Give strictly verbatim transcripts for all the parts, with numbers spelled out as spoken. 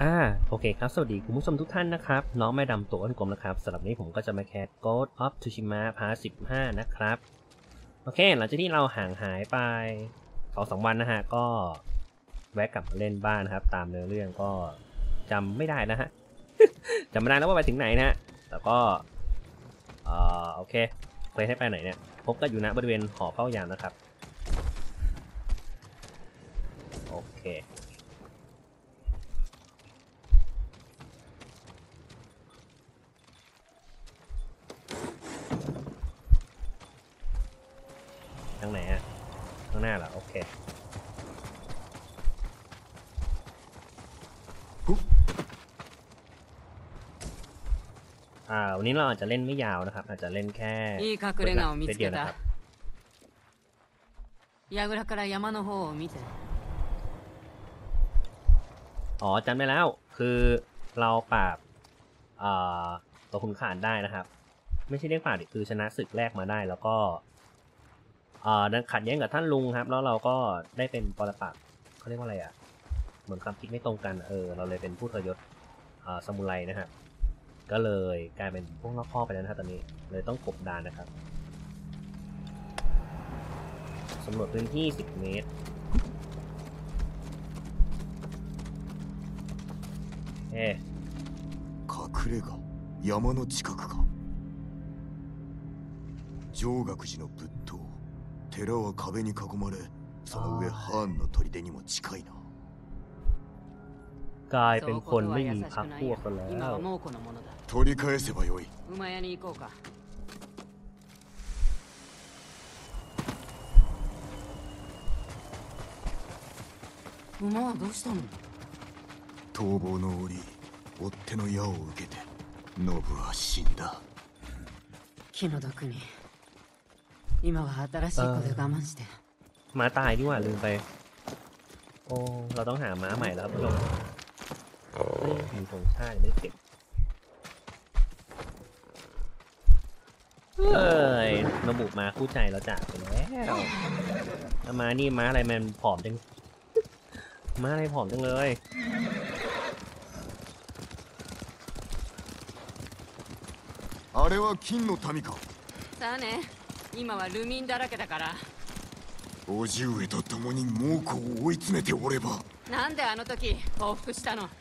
อ่าโอเคครับสวัสดีคุณผู้ชมทุกท่านนะครับน้องแม่ดำตัวอ้นกลมนะครับสำหรับนี้ผมก็จะมาแคส Ghost of Tsushima พาร์ทสิบห้านะครับโอเคหลังจากที่เราห่างหายไปสองสามวันนะฮะก็แวะกลับมาเล่นบ้านนะครับตามเนื้อเรื่องก็จำไม่ได้นะฮะ จำไม่ได้แล้วว่าไปถึงไหนนะฮะแต่ก็เอ่อโอเคเคยให้ไปไหนเนี่ยพบกันอยู่ณบริเวณหอเฝ้ายามนะครับโอเคทางไหนอะข้างหน้าเหรอโอเคอ่าวันนี้เราอาจจะเล่นไม่ยาวนะครับอาจจะเล่นแค่いい隠れ家を見つけた。櫓から山の方を見て。 อ๋อจำได้แล้วคือเราปราบอ่าตัวขุนข่านได้นะครับไม่ใช่เรียกปราบดิคือชนะศึกแรกมาได้แล้วก็อ่าขัดแย้งกับท่านลุงครับแล้วเราก็ได้เป็นปรปักษ์เขาเรียกว่าอะไรอ่ะเหมือนความคิดไม่ตรงกันเออเราเลยเป็นผู้ทรยศอ่าซามูไรนะครับก็เลยกลายเป็นพวกนอกข้อไปแล้วนะครับตอนนี้เลยต้องกบดานนะครับสำรวจพื้นที่สิบเมตรเอ๊隠れ家山の近くか。上岳寺の仏塔、寺は壁に囲まれ、その上ハーンの砦にも近いな。 กลายเป็นคนไม่มีพรรคพวกกันแล้ว取り返せばよい。 馬屋に行こうか。馬はどうしたの？ 逃亡の折、追っ手の矢を受けて、ノブは死んだ。 気の毒に。今は新しい子で我慢して。 ม้าตายดีกว่าลืมไปโอ้เราต้องหาม้าใหม่แล้วครับผู้ชมมีธงชาติไม่เก็บเอ้ยมาบุกมาคู่ใจเราจากไปแล้วแล้วม้านี่ม้าอะไรมันผอมจังม้าอะไรผอมจังเลยあれは金の民か。 さあね、今はルミンだらけだから。 叔父上と共に猛虎を追い詰めておれば。 なんであの時降伏したの？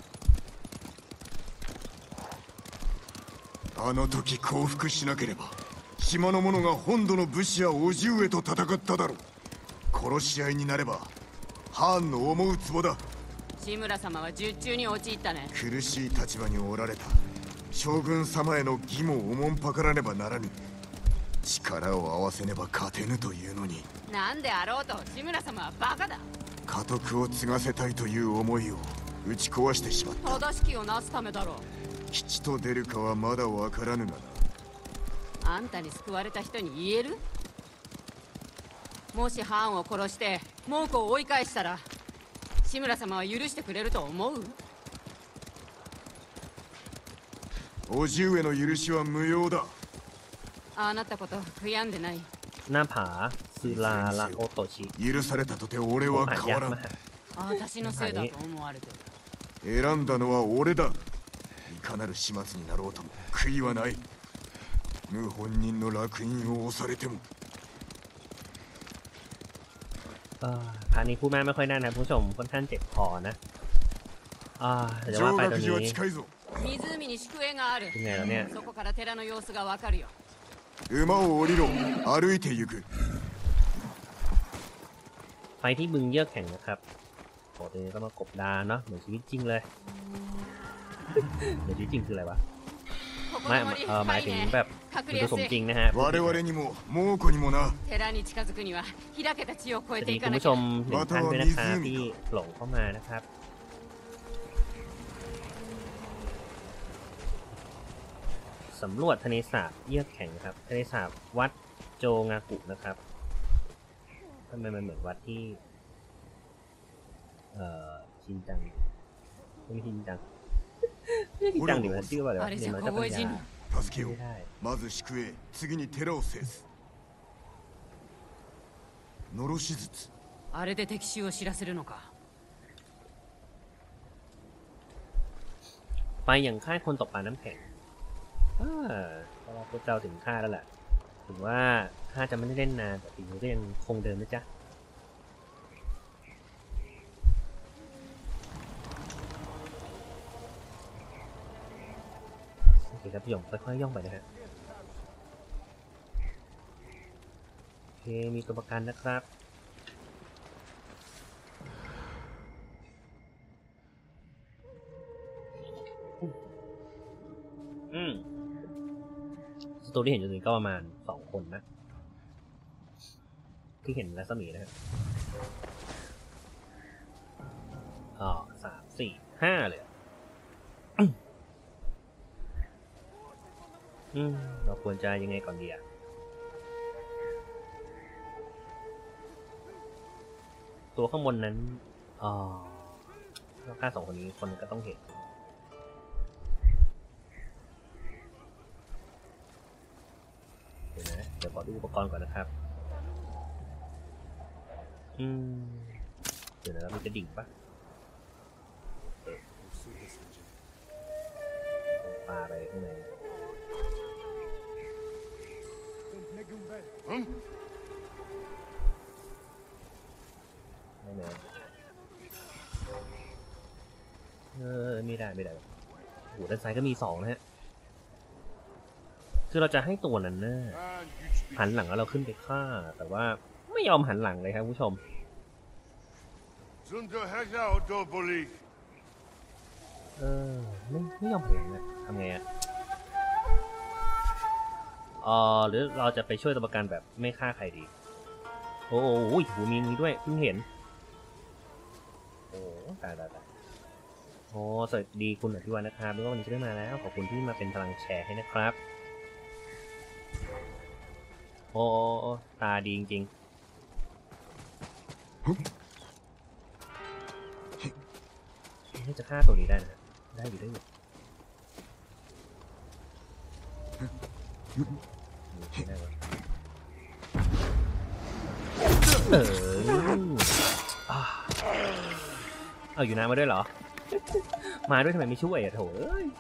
あの時降伏しなければ島の者が本土の武士や叔父上と戦っただろう。殺し合いになればハーンの思うツボだ。 志村様は術中に陥ったね。 苦しい立場におられた将軍様への義務をおもんぱからねばならぬ。力を合わせねば勝てぬというのに。 なんであろうと志村様はバカだ。 家督を継がせたいという思いを打ち壊してしまった。 正しきをなすためだろう。 吉と出るかはまだわからぬがな。あんたに救われた人に言える？もしハーンを殺して猛虎を追い返したら志村様は許してくれると思う？ 叔父上の許しは無用だ。 ああなったこと悔やんでない。 หน้าผาศิลาละโอโตชิ許されたとて俺は変わらん。 私のせいだと思われてる。選んだのは俺だ。いかなる始末になろうとも悔いはない。謀反人の烙印を押されても。 พาร์ทนี้พูดแม่ไม่ค่อยแน่นนะผู้ชมค่อนข้างเจ็บคอนะอ่าจะว่าไปตรงนี้湖に宿営がある。 ยังไงแล้วเนี่ยそこから寺の様子がわかるよ。 馬を降りろ。歩いて行く。 ไปที่บึงเยือกแข็งนะครับโอ้ตรงนี้ก็มากบดานเนาะเหมือนชีวิตจริงเลยเหมือนชีวิตจริงคืออะไรวะไม่เออหมายถึงแบบดูสมจริงนะฮะ我々にも猛虎にもな。 寺に近づくには開けた地を越えていかคุณなผู้きชゃ。 มหนึ่งท่านด้วยนะครับที่หลงเข้ามานะครับสำรวจทะเลสาบเยือกแข็งครับทะเลสาบวัดโจงากุนะครับทำไมมันเหมือนวัดที่เอ่อชินจังไม่ชินจังไม่ชินจังหรือว่าชื่อว่าอะไรวะเดี๋ยวมันจะปัญญา助けよう。まず宿営、次に寺を制す。のろし術。 あれで敵襲を知らせるのか。 อย่างฆ่าคนตกปลาน้ำแข็งอ่าเพราะว่าพวกเจ้าถึงฆ่าแล้วแหละถึงว่าข้าจะไม่ได้เล่นนานแต่ปีนี้ก็ยังคงเดิมนะจ๊ะโอเคครับพี่หยงค่อยๆย่องไปนะฮะโอเคมีตัวประกันนะครับอืมสตูที่เห็นจนถึงก็ประมาณสองคนนะที่เห็นรัศมีนะฮะอ๋อสามสี่ห้าเลยอืมเราควรจะยังไงก่อนดีอะตัวข้างบนนั้นอ๋อเราฆ่าสองคนนี้คนก็ต้องเห็นเดี๋ยวนะเดี๋ยวขอดูอุปกรณ์ก่อนนะครับอืมเดี๋ยวนะมันจะดิ่งปะปลาไปข้างในไม่นะเออไม่ได้ไม่ได้โหด้านซ้ายก็มีสองนะฮะคือเราจะให้ตัวนั้นน่ะหันหลังแล้วเราขึ้นไปฆ่าแต่ว่าไม่ยอมหันหลังเลยครับผู้ชมเออไม่ไม่ยอมหันหลังนะทำไงอ่ะเออหรือเราจะไปช่วยตัวประกันแบบไม่ฆ่าใครดีโอ้โหหูมีนี้ด้วยเพิ่งเห็นโอ้ตายตายตายโอ้สวัสดีคุณอภิวัฒน์นะครับรู้ว่าวันนี้จะได้มาแล้วขอบคุณที่มาเป็นพลังแชร์ให้นะครับโอ้ตาดีจริงๆนี่จะฆ่าตัวนี้ได้นะได้อยู่ได้อยู่ได้ไหมเออเอาอยู่นานมาด้วยเหรอมาด้วยทำไมไม่ช่วยอ่ะโถเอ้ย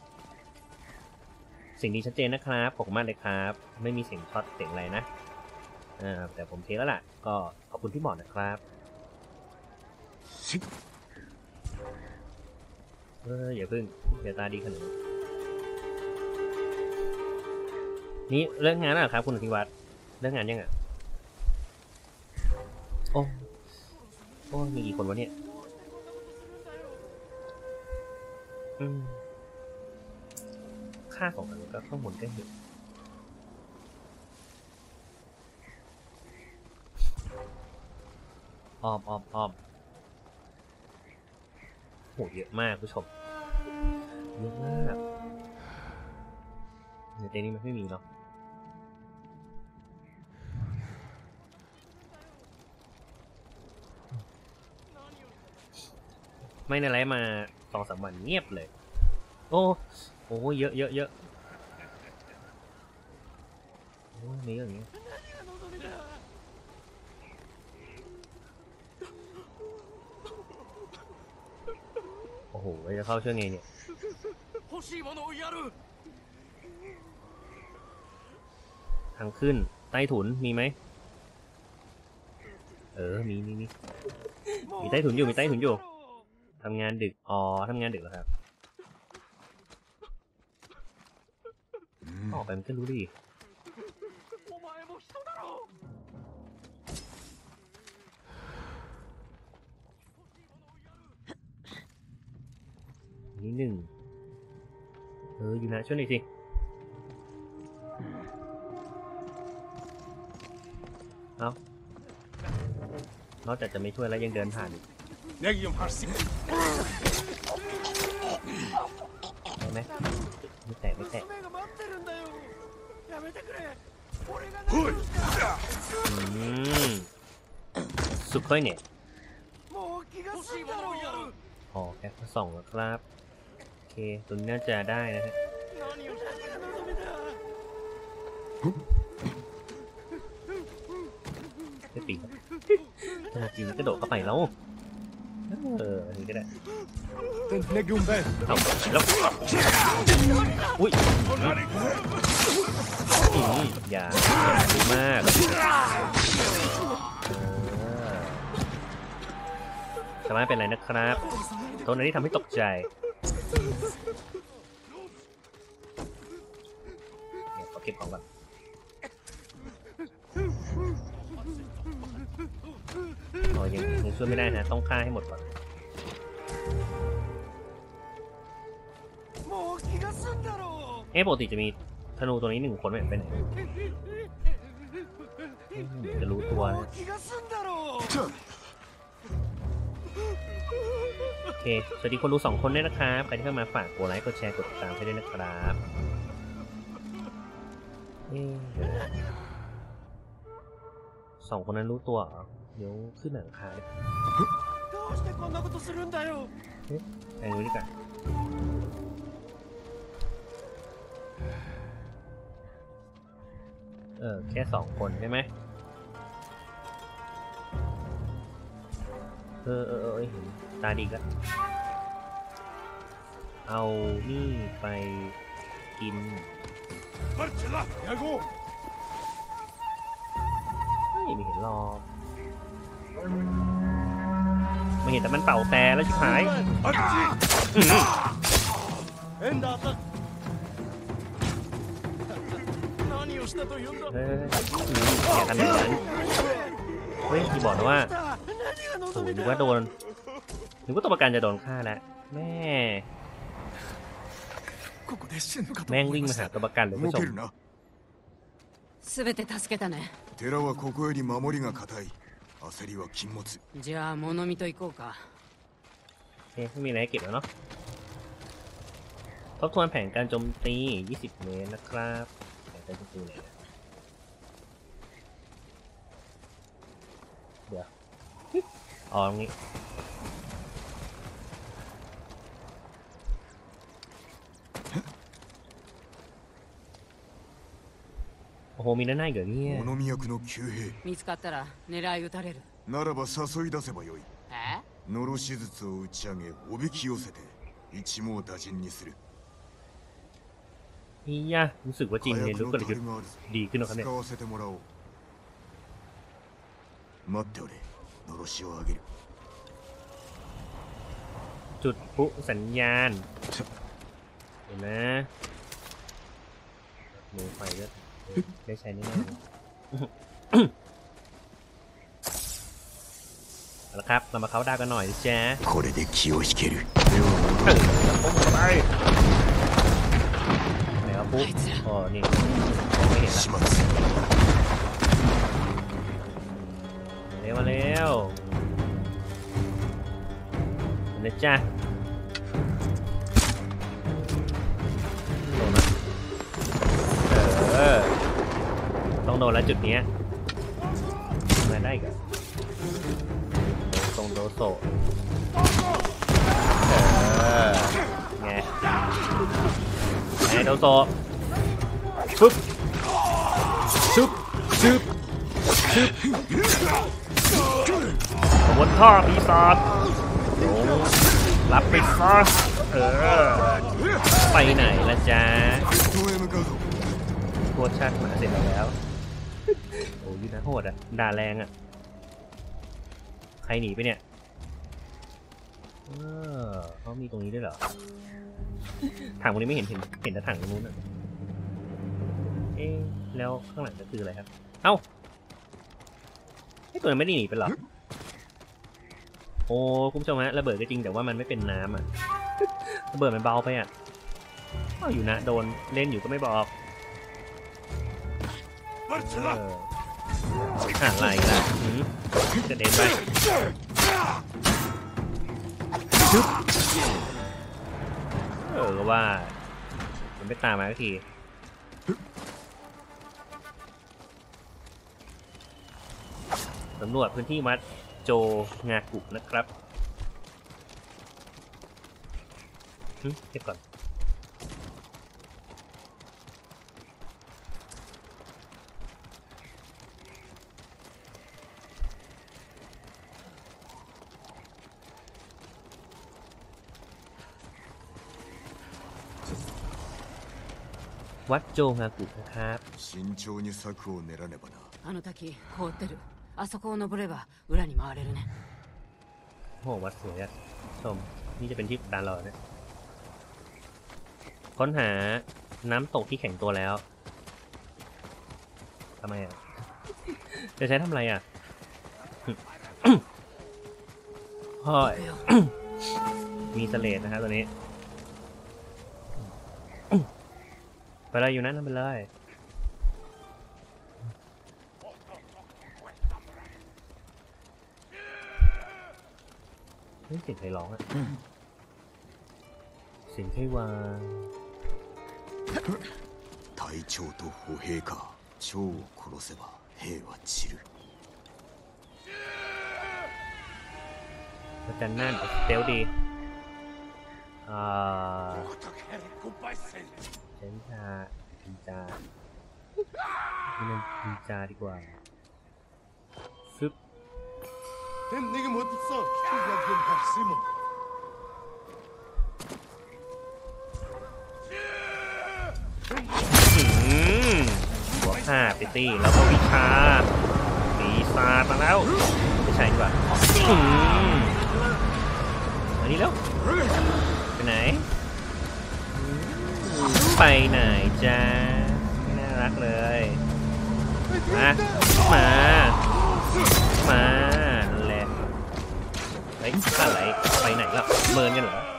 สิ่งดีชัดเจนนะครับขอบคุณมากเลยครับไม่มีเสียงช็อตเสียงอะไรนะอ่าแต่ผมเทแล้วล่ะก็ขอบคุณที่บอกนะครับเอออย่าพึ่งเดี๋ยวตาดีขนาดนี้นี่เรื่องงานแล้วเหรอครับคุณอภิวัฒน์เรื่องงานยังอ่ะโอ้โอ้มีกี่คนวะเนี่ยอืมค่าของมันก็ข้างบนก็เห็นอ้อมอ้อมอ้อมโหเยอะมากผู้ชมเยอะมากในเต็นท์นี้มันไม่มีเนาะไม่ในไลฟ์มาสองสามวันเงียบเลยโอ้โอ้เยอะเยอะเยอะโอ้มีเยอะอย่างเงี้ยโอ้โหจะเข้าช่วยไงเนี่ยทางขึ้นใต้ถุนมีไหมเออมีมีมีมีใต้ถุนอยู่มีใต้ถุนอยู่ทำงานดึกอ๋อทำงานดึกแล้วครับออกไปมันก็รู้ดินี่หนึ่งเอออยู่นะช่วยหน่อยสิเอานอกจากจะไม่ช่วยแล้วยังเดินผ่านอีกได้ไหมไม่แตะไม่แตะอืมสุดค่อยเนี่ยพอแค่สองแล้วครับโอเคตัวนี้น่าจะได้นะฮะจะปีกตัวจริงกระโดดเข้าไปแล้วเอออันนี้ก็ได้ Tentnek un ben. เอาแล้วอุ้ยอืมอย่าอย่าดีมากเออสามารถเป็นอะไรนะครับตัวนั้นที่ทำให้ตกใจเนี่ยขอเก็บของก่อนอ๋อยังยังช่วยไม่ได้นะต้องฆ่าให้หมดก่อนเอ๊ะปกติจะมีธนูตัวนี้หนึ่งคนไปไหนจะรู้ตัวนะโอเคสวัสดีคนดูสองคนด้วยนะครับใครที่เข้ามาฝากกดไลค์กดแชร์กดติดตามให้ด้วยนะครับเอ๊ะเดี๋ยวนะสองคนนั้นรู้ตัวเหรอเดี๋ยวขึ้นหนังคาเลยเอ๊ะไอ้นู้นดีกว่าเออแค่สองคนใช่ไหมเออเออเออเห็นตาดีก็เอานี่ไปกินไม่ไม่เห็นหรอกไม่เห็นแต่มันเป่าแต่แล้วชิบหายเฮ้ยอย่าทำอย่างนั้นเฮ้ยที่บอกนะว่าโอ้ยนึกว่าโดนนึกว่าตัวประกันจะโดนฆ่าแล้วแม่แม่งวิ่งมาหาตัวประกันเลยผู้ชม全て助けたね。 寺はここより守りが固い。焦りは禁物。 じゃあ物見と行こうか。 เฮ้ยไม่มีอะไรให้เก็บแล้วเนาะทบทวนแผนการโจมตียี่สิบเมตรนะครับแผนการโจมตีเนี่ยเดี๋ยวอ๋อตรงนี้โอ้โหมีด้านหน้าอีกเหรอเนี่ย物見役の旧兵。 見つかったら狙い撃たれる。 ならば誘い出せばよい。 え？ ノロ手術を打ち上げおびき寄せて一網打尽にする。 นี่ยะรู้สึกว่าจริงเรียนรู้กลยุทธ์ดีขึ้นนะครับเนี่ย使わせてもらおう。待っておれ。のろしを上げる。 จุดพลุสัญญาณเห็นนะมือไฟก็ได้ใช้แน่ๆเอาละครับเรามาเขาดาวกันหน่อยจ้าこれで気を引ける。 ปุ๊บไปไหนวะปุ๊บอ๋อนี่ไม่เห็นละเร็วมาเร็วนะจ๊ะโดนนะเออต้องโดนแล้วจุดนี้มาได้กันตรงโดโซเออไงไงโดโซปึ๊บชึบชึบชึบขบวนท่อปีศาจลงรับไปซะเออไปไหนล่ะจ๊ะตัวชาติหมาเสร็จแล้วโอ้ยนะโหดอ่ะด่าแรงอ่ะใครหนีไปเนี่ยเออเขามีตรงนี้ด้วยเหรอถังตรงนี้ไม่เห็นเห็นเห็นแต่ถังตรงนู้นอ่ะเอ๊ะแล้วข้างหลังก็คืออะไรครับเอ้าไอ้ตัวนั้นไม่ได้หนีไปหรอโอ้คุณผู้ชมฮะระเบิดก็จริงแต่ว่ามันไม่เป็นน้ำอ่ะระเบิดมันเบาไปอ่ะเอาอยู่นะโดนเล่นอยู่ก็ไม่บอกเออหาอะไรล่ะจะเด็นไปชึบเออว่ามันไม่ตามมาสักทีสำรวจพื้นที่วัดโจงากุนะครับเก็บก่อนวัดโจฮากุนะครับ慎重に策を練らねばな。 あの滝凍ってる。あそこを登れば裏に回れるね。 โอ้วัดสวยอะชมนี่จะเป็นที่กดดันเราเนี่ยค้นหาน้ำตกที่แข็งตัวแล้วทำไมอ่ะจะใช้ทำอะไรอ่ะพ่อย มีสเลดนะครับตัวนี้ไปเลยอยู่นั้นนั่นไปเลยเฮ้ยเสียงใครร้องอ่ะเสียงใครวาง隊長と歩兵か。長を殺せば兵は散る。 อาจารย์นั่นสเตลดีอ่าเซนชาจินจานี่มันจินจาดีกว่าฟึบ En nekem hot so. Ja, bin Maximo. หัวข้าไปตีแล้วก็วิชาปีศาจมาแล้วไม่ใช่ดีกว่ามานี่แล้วไปไหนไปไหนจ้าไม่น่ารักเลยมามามานั่นแหละไอ้อะไรไปไหนล่ะเมินกันเหรอ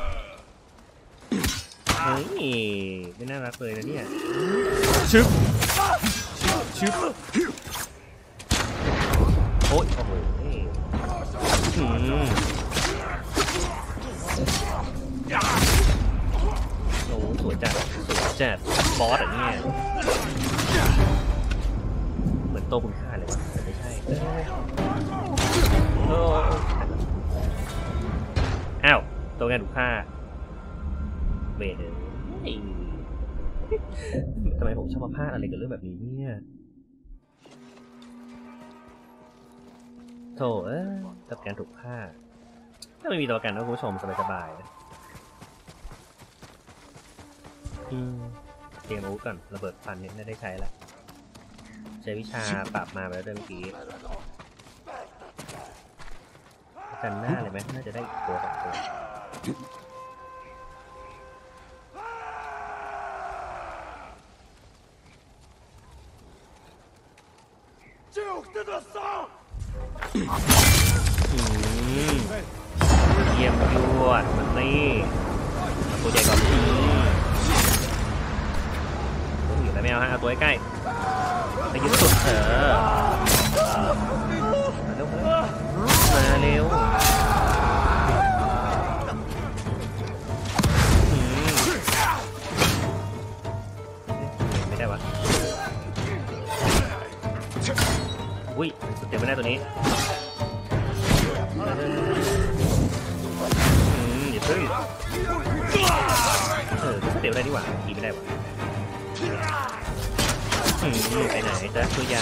เฮ้ยไม่น่ารักเลยนะเนี่ยชึบชึบโอ้ยโอ้โหอืมโอ้สวยจัดสวยจัดบอสอ่ะเนี่ยเหมือนโตคุณค่าเลยวะแต่ไม่ใช่โอ้อ้าวตัวงานถูกฆ่าเบรเลยทำไมผมชอบมาพลาดอะไรกับเรื่องแบบนี้เนี่ยโถเอ้ยตัวการถูกฆ่าถ้าไม่มีตัวการนะคุณผู้ชมสบายๆอืมเตรียมอาวุธก่อนระเบิดฟันเนี่ยไม่ได้ใช้ละใช้วิชาปราบมาแล้วเมื่อกี้กันหน้าเลยไหมน่าจะได้ตัวสองตัวเยี่ยมยวดมันนี่มาตัวใหญ่ก่อนตัวอยู่แล้วไม่เอาฮะเอาตัวใกล้ไปยึดสุดเออมาเร็วไม่ได้วะอุ้ยเดี๋ยวไม่ได้ตัวนี้อย่าพึ่งเออเดี๋ยวได้ดีกว่าขี่ไม่ได้วะไปไหนจ๊ะตัวใหญ่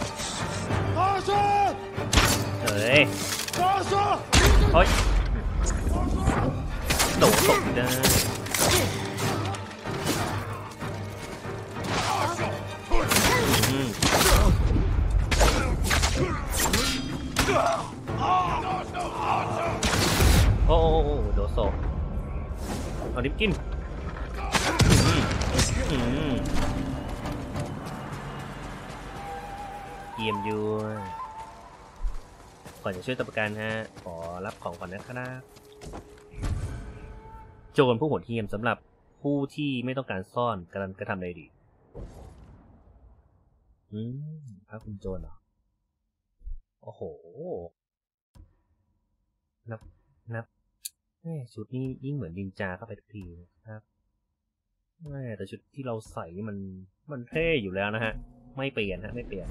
เฮ้ยโอ๊ยโดดตกได้โอ้โอ้โดดศพเอาดิบกินเยี่ยมยูก่อนจะช่วยตัวประกันฮะขอรับของก่อนนะครับโจรผู้โหดเหี้ยมสำหรับผู้ที่ไม่ต้องการซ่อนกำลังกระทำใดดีอืมพระคุณโจรเหรอโอ้โหนับนับแม่ชุดนี้ยิ่งเหมือนดินจาเข้าไปทุกทีนะครับแม่แต่ชุดที่เราใส่นี่มันมันเท่อยู่แล้วนะฮะไม่เปลี่ยนฮะไม่เปลี่ยน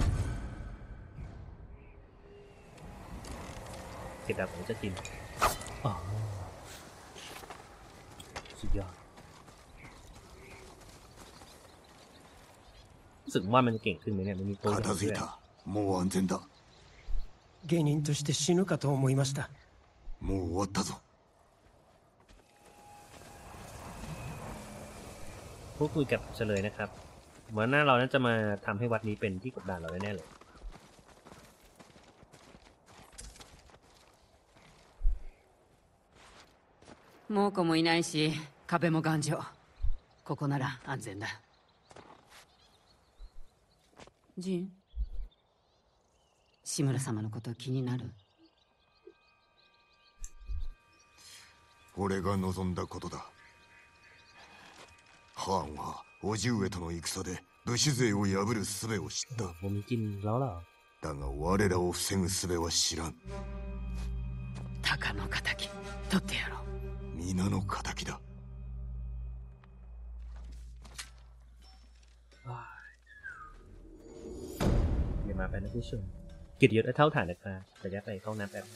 เสร็จแล้วผมจะกินอ๋อสุดยอดรู้สึกว่ามันจะเก่งขึ้นไหมเนี่ยมันมีตัวอย่างด้วยもう安全だ。 芸人として死ぬかと思いました。 もう終わったぞ。 พูดคุยกับเฉลยนะครับเหมือนหน้าเรานั้นจะมาทำให้วัดนี้เป็นที่กดดันเราแน่ๆเลย猛虎もいないし壁も頑丈。ここなら安全だ。ジン、志村様のこと気になる？ 俺が望んだことだ。ハーンは叔父上との戦で武士勢を破る術を知った。 ผมมีกินแล้วเหรอだが我らを防ぐ術は知らん。 鷹の敵取ってやろう。 皆の敵だ。 เดี๋ยวมาไปนะผู้ชมเกียรติยศเท่าฐานนะครับจะยัดไปเข้าน้ำแป๊บ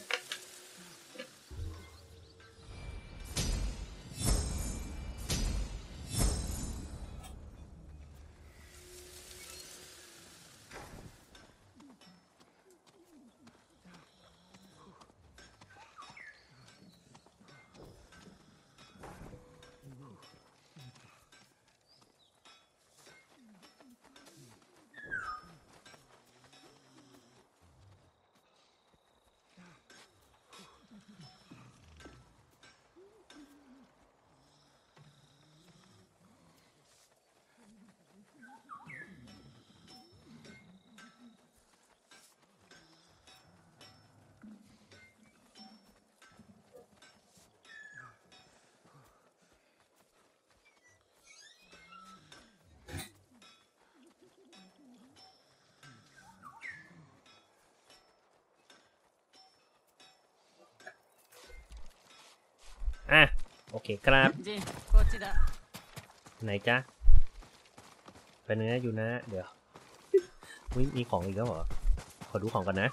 อ่ะโอเคครับジン、こっちだ。 ไหนจ๊ะเป็นไงอยู่นะเดี๋ยวอุ๊ยมีของอีกแล้วเหรอขอดูของกันนะ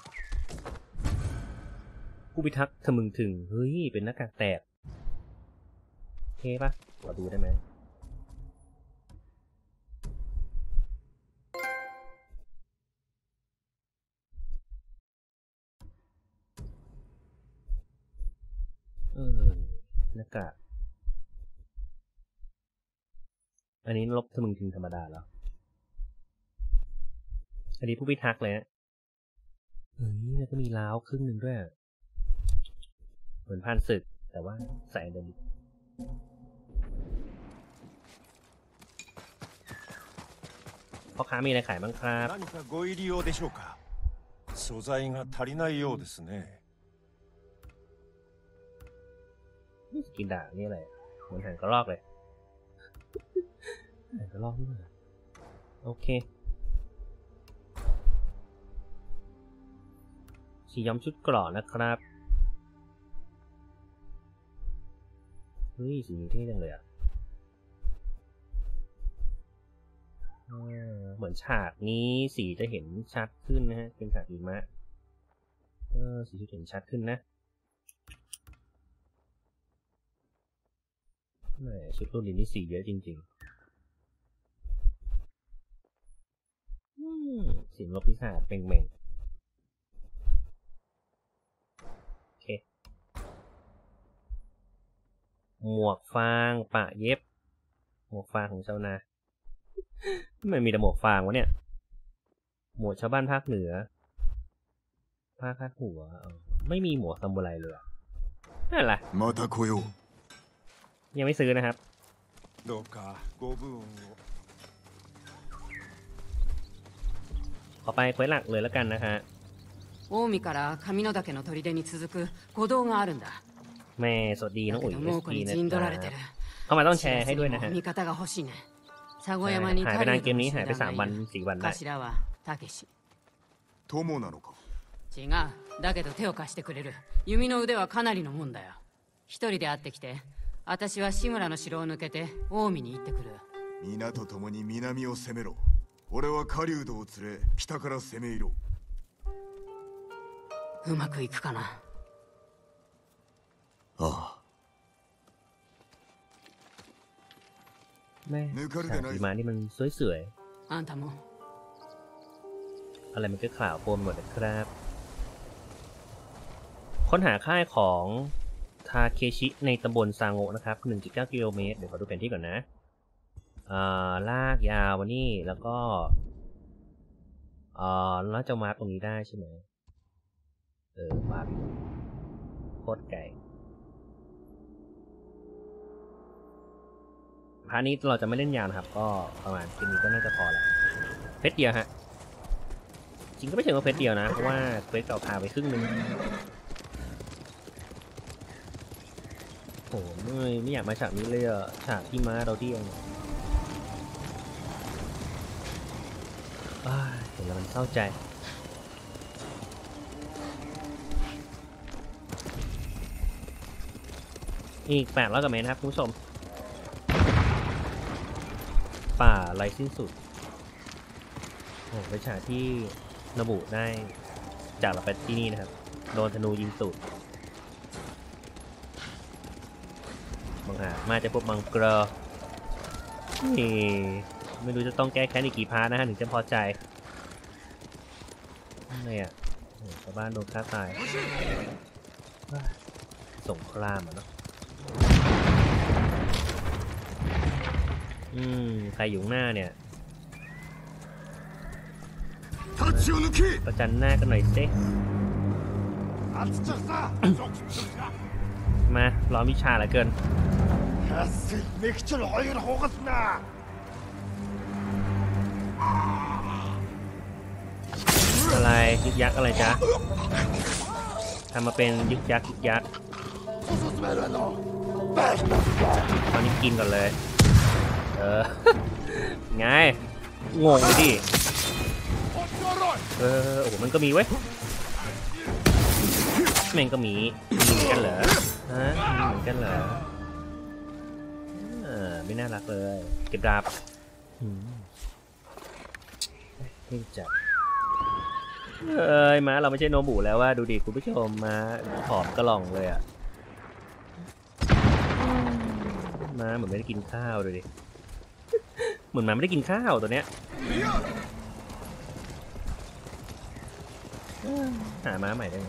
ผู้พิทักษ์ทะมึงถึงเฮ้ยเป็นหน้ากากแตกเท่ปะขอดูได้ไหมเออหน้ากากอันนี้ลบทะมึงถึงธรรมดาแล้วอันนี้ผู้พิทักษ์เลยฮะเฮ้ยแล้วก็มีล้าวครึ่งหนึ่งด้วยเหมือนผ่านศึกแต่ว่าใส่เดิมพ่อค้ามีอะไรขายบ้างครับ何かご入り用でしょうか。素材が足りないようですね。 กินด่างนี่อะไรเหมือนหางกระรอกเลยหางกระรอกนี่เหรอโอเคสีย้อมชุดเกราะนะครับเฮ้ยสีนี้เท่จังเลยอ่ะเหมือนฉากนี้สีจะเห็นชัดขึ้นนะฮะเป็นฉากหิมะเออสีจะเห็นชัดขึ้นนะแหมชุดรุ่นนี้นี่สีเยอะจริงๆอืมสีลบพิศาจเป่งๆโอเคหมวกฟางปะเย็บหมวกฟางของชาวนามันมีแต่หมวกฟางวะเนี่ยหมวกชาวบ้านภาคเหนือภาคคาดหัวไม่มีหมวกซามูไรเลยนั่นแหละまた来よう。 ยังไม่ซื้อนะครับどうかご武運を。 ขอไปเควสหลักเลยแล้วกันนะฮะ近江から神野岳の砦に続く古道があるんだ。 แม่สวัสดีน้องだอุ๋けยどเอ猛ส虎พีにนะ陣ค取รัられてบる。 เข้ามาต้องแชร์ให้ด้วยนะฮะ味方が欲しいね。佐護山にหาย狩ไปนาน人เกมนี้のหายไป集สาม団วันがいる。 สี่วันได้頭はたけし。 友なのか。 違う。だけど手を貸してくれる。弓の腕はかなりのもんだよ。一人で会ってきて、私は志村の城を抜けて近江に行ってくる。 皆と共に南を攻めろ。俺は狩人を連れ北から攻め入ろう。 うまくいくかな。 ああ。 แม่ฉากหิมะนี่มันสวยあんたも。 ๆอะไรมันก็ข่าวโปรมหมดนะครับ ค้นหาค่ายของทาเคชิในตำบลซางโงะนะครับ หนึ่งจุดเก้า กิโลเมตรเดี๋ยวขอดูแผนที่ก่อนนะอ่าลากยาวมานี่แล้วก็อ่าแล้วจะมาร์คตรงนี้ได้ใช่ไหมเออมาร์คโคตรไก่พาร์ทนี้เราจะไม่เล่นยาวนะครับก็ประมาณแค่นี้ก็น่าจะพอแล้วเพชรเดียวฮะจริงก็ไม่เชิงว่าเพชรเดียวนะเพราะว่าเควสเราพาไปครึ่งนึงโอ้ไม่ไม่อยากมาฉากนี้เลยอะฉากที่ม้าเราเที่ยงเห็นแล้วมันเศร้าใจอีกแปดร้อยกว่าเมตรนะครับคุณผู้ชมป่าไรสิ้นสุดโอ้เป็นฉากที่นบุได้จากเราไปที่นี่นะครับโดนธนูยิงตูดบังอาจมาจะพบมังกรนี่ไม่รู้จะต้องแก้แค้นอีกกี่พาร์ทนะฮะถึงจะพอใจอะไรอ่ะชาวบ้านโดนฆ่าตายสงครามอ่ะเนาะอืมใครอยู่หน้าเนี่ยประจันหน้ากันหน่อยสิมาร้อนวิชาเหลือเกินอะไรยึกยักอะไรจ๊ะทำมาเป็นยึกยักยึกยักตอนนี้กินก่อนเลยเออไงงงดิเออโอ้โหมันก็มีเว้ยแม่งก็มีมีเหมือนกันเหรอฮะมีเหมือนกันเหรอเออไม่น่ารักเลยเก็บดาบนี่จับเอ้ยม้าเราไม่ใช่โนบุแล้วว่าดูดิคุณผู้ชมม้าผอมกระหล่องเลยอ่ะม้าเหมือนไม่ได้กินข้าวเลยดิเหมือนม้าไม่ได้กินข้าวตัวเนี้ยหาม้าใหม่ได้ไหม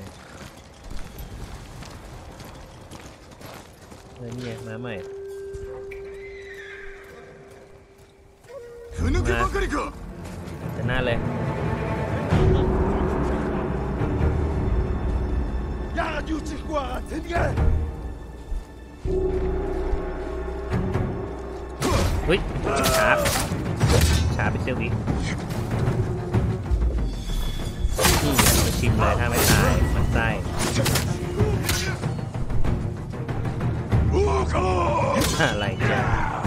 เออนี่ไงม้าใหม่จะหน้าเลยเฮ้ยช้าช้าไปเซี่ยววิอืมจะชิมเลยถ้าไม่ตายมันไส้อะไรจ้ะ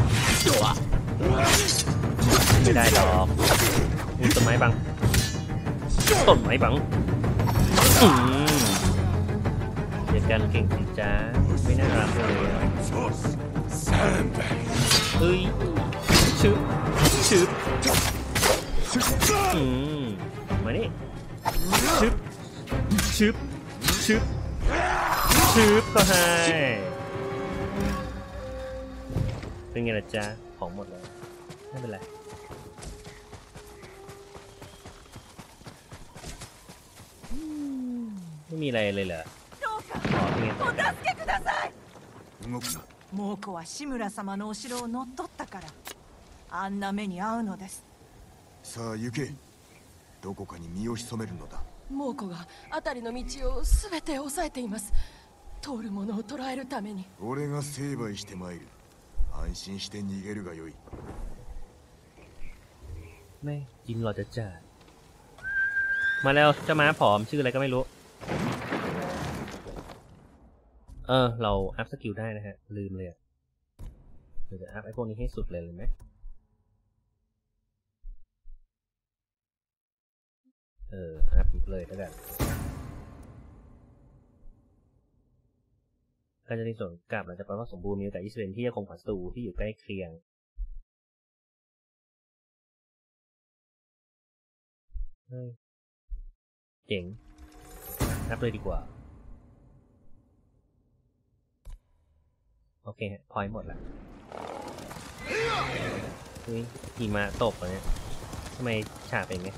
ไม่ได้ดอกมีต้นไม้บังต้นไม้บังอืมเดี๋ยวกันเก่งสิจ้าไม่น่ารักเลยเฮ้ยชึบชึบอืมมานี่ชึบชึบชึบชึบก็ให้เป็นไงล่ะจ๊ะของหมดแล้วไม่เป็นไรไม่มีอะไรเลยเหรออ๋อเป็นไงต่อกัน猛虎は志村様のお城を乗っ取ったからあんな目に遭うのです。 さあ行け。どこかに身を潜めるのだ。 猛虎が辺りの道をすべて抑えています。通る者を捕らえるために。 俺が成敗してまいる。安心して逃げるがよい。 ไม่จริงหรอจะจ่ามาแล้วเจ้าม้าผอมชื่ออะไรก็ไม่รู้เออเราอัพสกิลได้นะฮะลืมเลยอ่ะเดี๋ยวจะอัพไอ้พวกนี้ให้สุดเลยเลยไหมเอออัพเลยแล้วกันการจะในส่วนกลับหลังจากความสมบูรณ์มีโอกาสยี่สิบเปอร์เซ็นต์ที่จะคงผัสตูที่อยู่ใกล้เคียงเจ๋งอัพเลยดีกว่าโอเคฮะพอยหมดแล้วนี่หิมะตกเลยทำไมฉากเป็นไง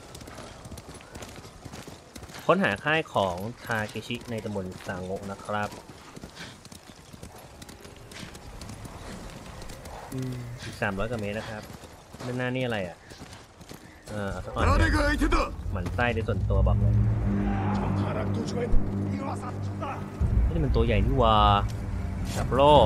ค้นหาค่ายของทาเคชิในตำบลซางโงะนะครับอืมอีกสามร้อยกว่าเมตรนะครับด้านหน้านี่อะไรอ่ะเออเอาสักหน่อย誰が相手だหมั่นไส้ในส่วนตัวบอกเลยนี่มันตัวใหญ่นี่หว่าจับโล่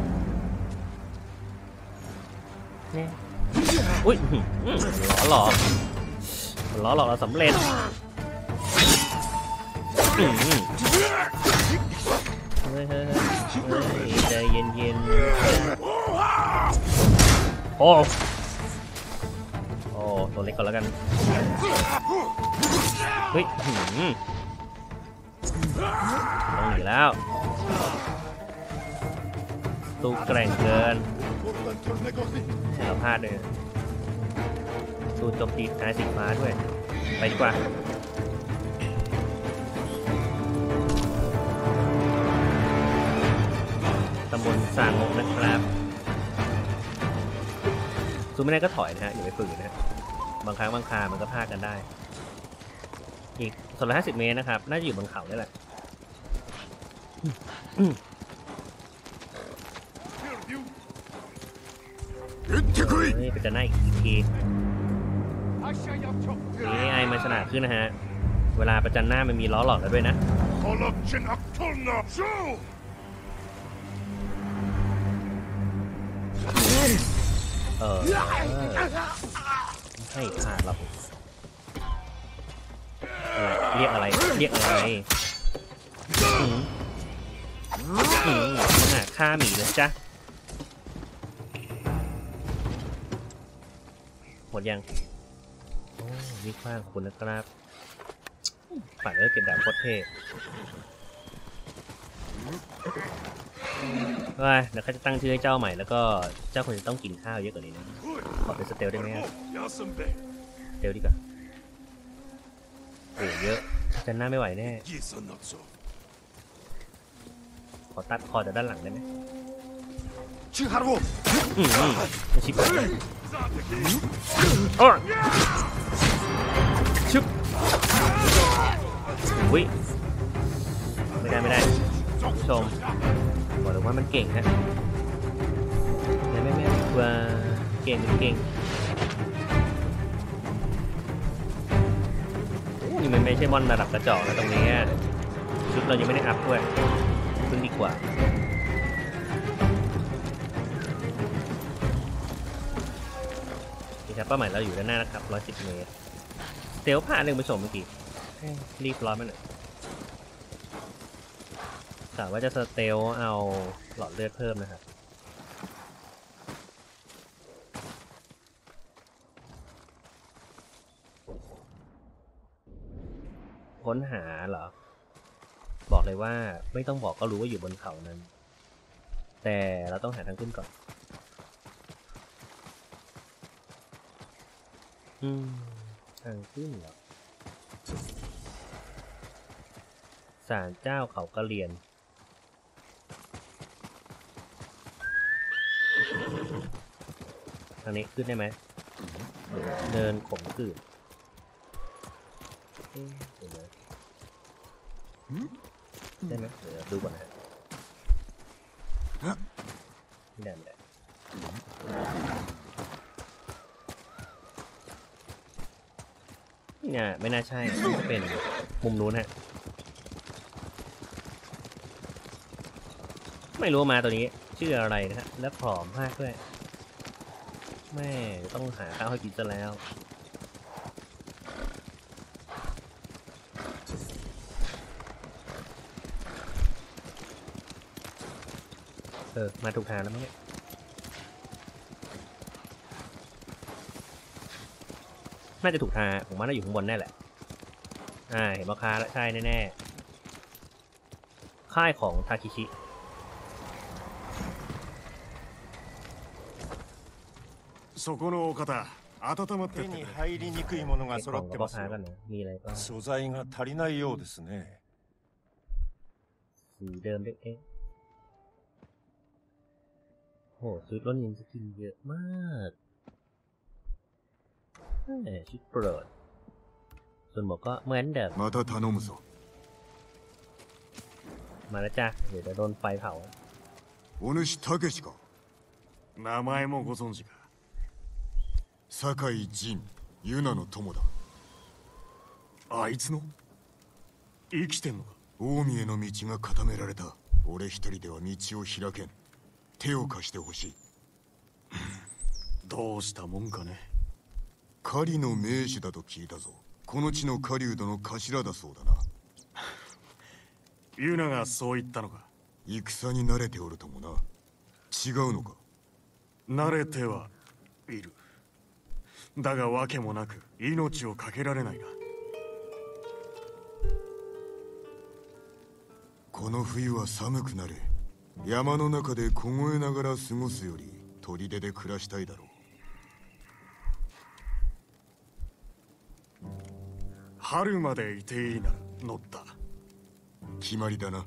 เนี่ยอุ้ยล้อหลอกล้อหลอกเราสำเร็จเฮ้ยเฮ้ยเฮ้ยใจเย็นเย็นโอ้โอ้ตัวเล็กก่อนแล้วกันเฮ้ยหืมต้องหนีแล้วตู้แกร่งเกินเราพลาดเลยตู้โจมตีนายสีฟ้าด้วยไปดีกว่าตำบลสร้างงนะครับซูไม่ได้ก็ถอยนะฮะอย่าไปฝืนนะฮะบางครั้งบางครามันก็พลาดกันได้อีกสองร้อยห้าสิบเมตรนะครับน่าจะอยู่บนเขานี่แหละเฮ้ยเป็นจะน่าอีกทีนี่ไอมันฉลาดขึ้นนะฮะเวลาประจันหน้ามันมีล้อหลอกแล้วด้วยนะเออให้ขาดเราเรียกอะไรเรียกอะไรอืมอืมน่ะฆ่าหมีเลยจ้ะหมดยังโอ้นี่คว้างขอบคุณนะครับฝันเออเก็บดาบโคตรเท่ว่าเดี๋ยวเขาจะตั้งชื่อให้เจ้าใหม่แล้วก็เจ้าคนจะต้องกินข้าวเยอะกว่านี้นะขอเป็นสเตลได้ไหมสเตลดีกว่าโอ้เยอะจันหน้าไม่ไหวแน่ขอตัดคอจากด้านหลังได้ไหมชิฮารุอืมชิบหายโอ้ชุบวิไม่ได้ไม่ได้ชมบอกเลยว่ามันเก่งฮะไม่ไม่ไม่ว่าเก่งเก่งนี่มันไม่ใช่มอนระดับกระจอกนะตรงนี้ชุดเรายังไม่ได้อัพด้วยพึ่งดีกว่านี่ครับเป้าหมายเราอยู่ด้านหน้านะครับร้อยสิบเมตรเซลผ่านหนึ่งไปชมเมื่อกี้รีบร้อนมาหน่อยกะว่าจะสเตลเอาหลอดเลือดเพิ่มนะครับค้นหาเหรอบอกเลยว่าไม่ต้องบอกก็รู้ว่าอยู่บนเขานั้นแต่เราต้องหาทางขึ้นก่อนอืมทางขึ้นเหรอศาลเจ้าเขากะเหรี่ยงทางนี้ขึ้นได้ไหมเดินขมขื่นได้ไหมเดี๋ยวดูก่อนนะไม่ได้ไม่ได้เนี่ยไม่น่าใช่จะเป็นมุมนู้นฮะไม่รู้มาตัวนี้ชื่ออะไรนะฮะและผอมมากด้วยแม่ต้องหาข้าวให้กินซะแล้วเออมาถูกทางแล้วมั้งเนี่ยน่าจะถูกทางผมว่าน่าอยู่ข้างบนแน่แหละอ่าเห็นราคาแล้วใช่แน่ๆค่ายของทาคิชิそこのお方温まって手に入りにくいものが揃ってますよ。素材が足りないようですね。 สีเดิมเด็กโหชุดล้นยินสกินเยอะมากแหมชุดเปิดส่วนหมวกก็เหมือนเดิมまた頼むぞมาแล้วจ้ะเดี๋ยวจะโดนไฟเผาお主たけしか名前もご存知か。酒井仁、ユナの友だ。あいつの生きてんのか。近江への道が固められた。俺一人では道を開けん。手を貸してほしい。どうしたもんかね。狩りの名手だと聞いたぞ。この地の狩人の頭だそうだな。ユナがそう言ったのか。戦に慣れておるともな。違うのか。慣れてはいる。だが訳もなく命を懸けられないな。この冬は寒くなる。山の中で凍えながら過ごすより砦で暮らしたいだろう。春までいていいなら乗った。決まりだな。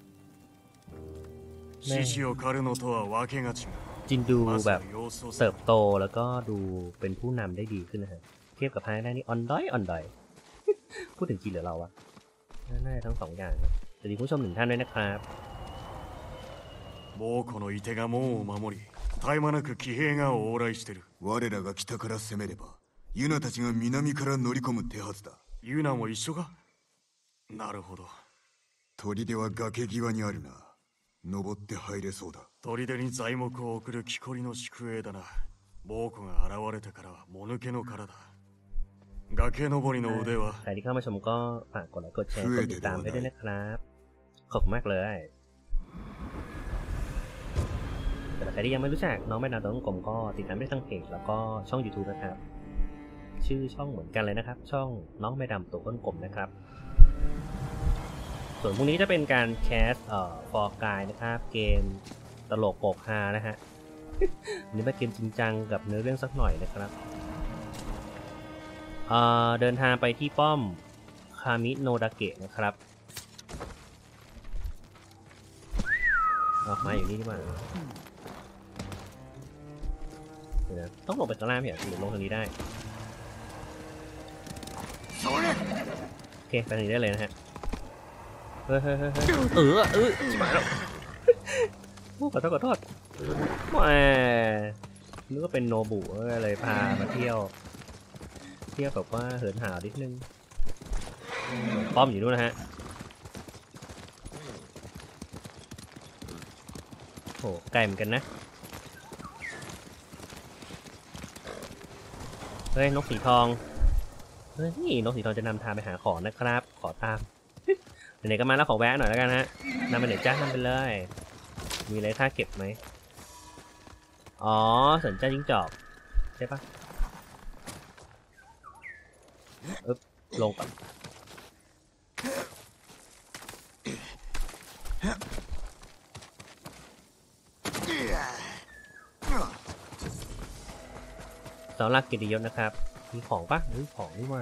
獅子を狩るのとはわけが違う。 จินดูแบบเติบโตแล้วก็ดูเป็นผู้นำได้ดีขึ้นนะฮะเทียบกับภาคแรกนี่อ่อนด้อยอ่อนด้อยพูดถึงจีนหรือเราวะน่าทั้งสองอย่างสวัสดีผู้ชมหนึ่งท่านด้วยนะครับ猛虎の射手が門を守り、絶え間なく騎兵が往来してる。我らが北から攻めれば、ユナたちが南から乗り込む手はずだ。ユナも一緒か。なるほど。砦は崖際にあるな。登って入れそうだ。砦に材木を送る木こりの宿営だな。猛虎が現れてからはもぬけの殻だ。崖登りの腕は。 ใครที่เข้ามาชมก็ฝากกดไลค์กดแชร์กดติดตามให้ด้วยนะครับขอบคุณมากเลยแต่ใครที่ยังไม่รู้จักน้องแม่ดาวตัวกลมก็ติดตามได้ทั้งเพจแล้วก็ช่อง ยูทูบ นะครับชื่อช่องเหมือนกันเลยนะครับช่องน้องแม่ดำตัวกลมนะครับส่วนพรุ่งนี้จะเป็นการแคสเอ่อฟอร์กายนะครับเกมตลกโปกฮานะฮะ นี่เป็นเกมจริงจังกับเนื้อเรื่องสักหน่อยนะครับเอ่อเดินทางไปที่ป้อมคามิโนดาเกะนะครับออกมาอยู่นี่ดีกว่าเดี๋ยวนะต้องลงไปข้างล่างพี่อ่ะหรือลงทางนี้ได้โอเคไปทางนี้ได้เลยนะฮะเฮ้ยเฮ้ยเฮ้ยเออเออชิบหายแล้วขอโทษขอโทษแหมนึกว่าเป็นโนบุก็เลยพามาเที่ยวเที่ยวแบบว่าเหินหาวนิดนึงป้อมอยู่นู่นนะฮะโอ้ไกลเหมือนกันนะเฮ้ยนกสีทองเฮ้ยนี่นกสีทองจะนำทางไปหาของนะครับขอตามไหนๆก็มาแล้วขอแวะหน่อยแล้วกันฮะนำไปไหนจ้านำไปเลยมีอะไรท่าเก็บไหมอ๋อสนใจจิ้งจอกใช่ปะอึ๊บลงก่อนเสาหลักเกียรติยศนะครับมีของปะหรือของนี่มา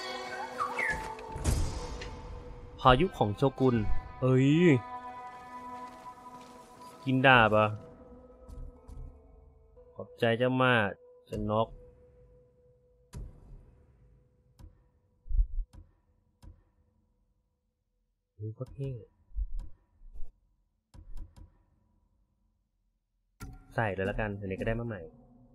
พายุของโชกุนเอ้ยกินดาบอ่ะขอบใจเจ้ามากจะนกนี่ก็เท่ใส่เลยแล้วกันเดี๋ยวนี้ก็ได้มาใหม่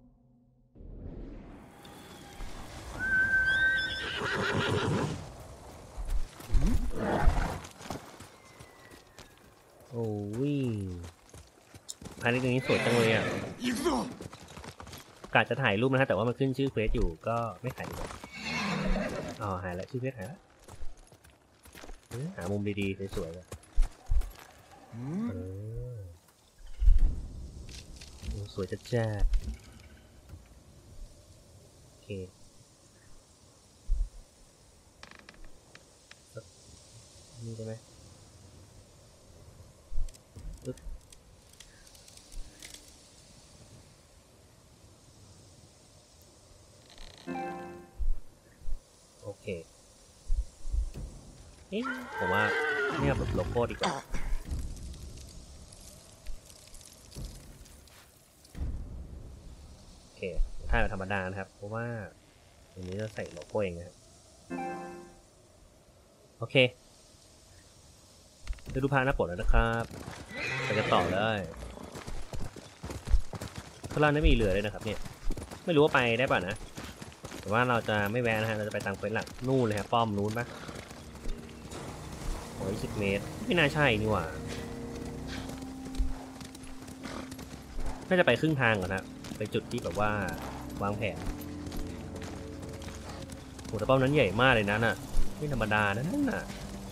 โอ้ยภายในตรงนี้สวยจังเลยอ่ะกะจะถ่ายรูปนะฮะแต่ว่ามันขึ้นชื่อเควสอยู่ก็ไม่ถ่ายดีกว่าอ๋อหายแล้วชื่อเควสหายแล้วหามุมดีๆสวยๆเลยสวยจัดจ้าโอเคนี่ได้ไหมโอเคเอ๊ะผมว่าเนี่ยแบบโลโก้ดีกว่าโอเคถ้าธรรมดานะครับเพราะว่าอันนี้จะใส่โลโก้เองนะครับโอเคไปดูพาหน้าปกแล้วนะครับไปกันต่อเลยเพราะเราไม่มีเรือเลยนะครับเนี่ยไม่รู้ว่าไปได้ป่ะนะแต่ว่าเราจะไม่แวะนะฮะเราจะไปตามเควสหลักนู่นเลยครับป้อมนู้นปะโอ้ยสิบเมตรไม่น่าใช่นี่หว่าน่าจะไปครึ่งทางก่อนนะไปจุดที่แบบว่าวางแผนโหแต่ป้อมนั้นใหญ่มากเลยนะน่ะไม่ธรรมดานะนั่นน่ะ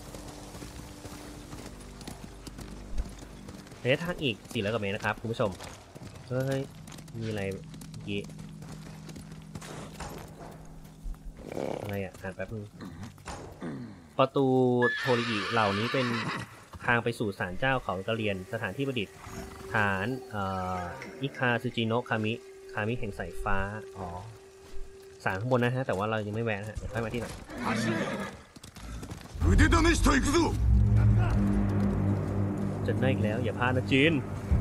ระยะทางอีกสี่ร้อยกว่าเมตรนะครับคุณผู้ชมเฮ้ยมีอะไรเมื่อกี้อะไรอ่ะอ่านแป๊บนึงประตูโทริอิเหล่านี้เป็นทางไปสู่ศาลเจ้าเขากะเรียนสถานที่ประดิษฐ์ฐานอิคาซูจิโนะคามิคามิแห่งสายฟ้าอ๋อศาลข้างบนนะฮะแต่ว่าเรายังไม่แวะนะฮะเดี๋ยวค่อยมาที่หลังจะได้อีกแล้วอย่าพลาดนะจีน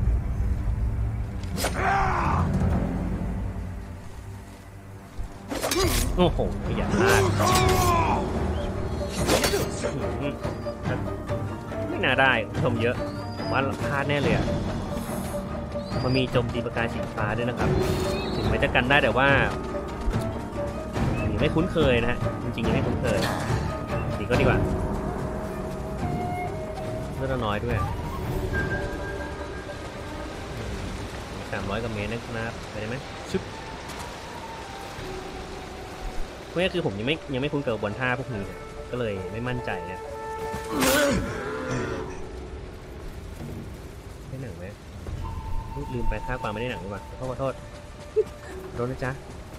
โอ้โหอย่าพลาดไม่น่าได้ชมเยอะผมว่าพลาดแน่เลยอ่ะมันมีโจมตีประกายสีฟ้าด้วยนะครับถึงแม้จะกันได้แต่ว่ายังไม่คุ้นเคยนะฮะจริงๆยังไม่คุ้นเคยดีก็ดีกว่าเลือดน้อยด้วยสามร้อยกว่าเมตรนะครับไปได้ไหมชึบเพราะนี่คือผมยังไม่ยังไม่คุ้นกับบนท่าพวกนี้ก็เลยไม่มั่นใจนะได้หนังไหมลืมไปท่าความไม่ได้หนังดีกว่าขอโทษโทษนะจ๊ะ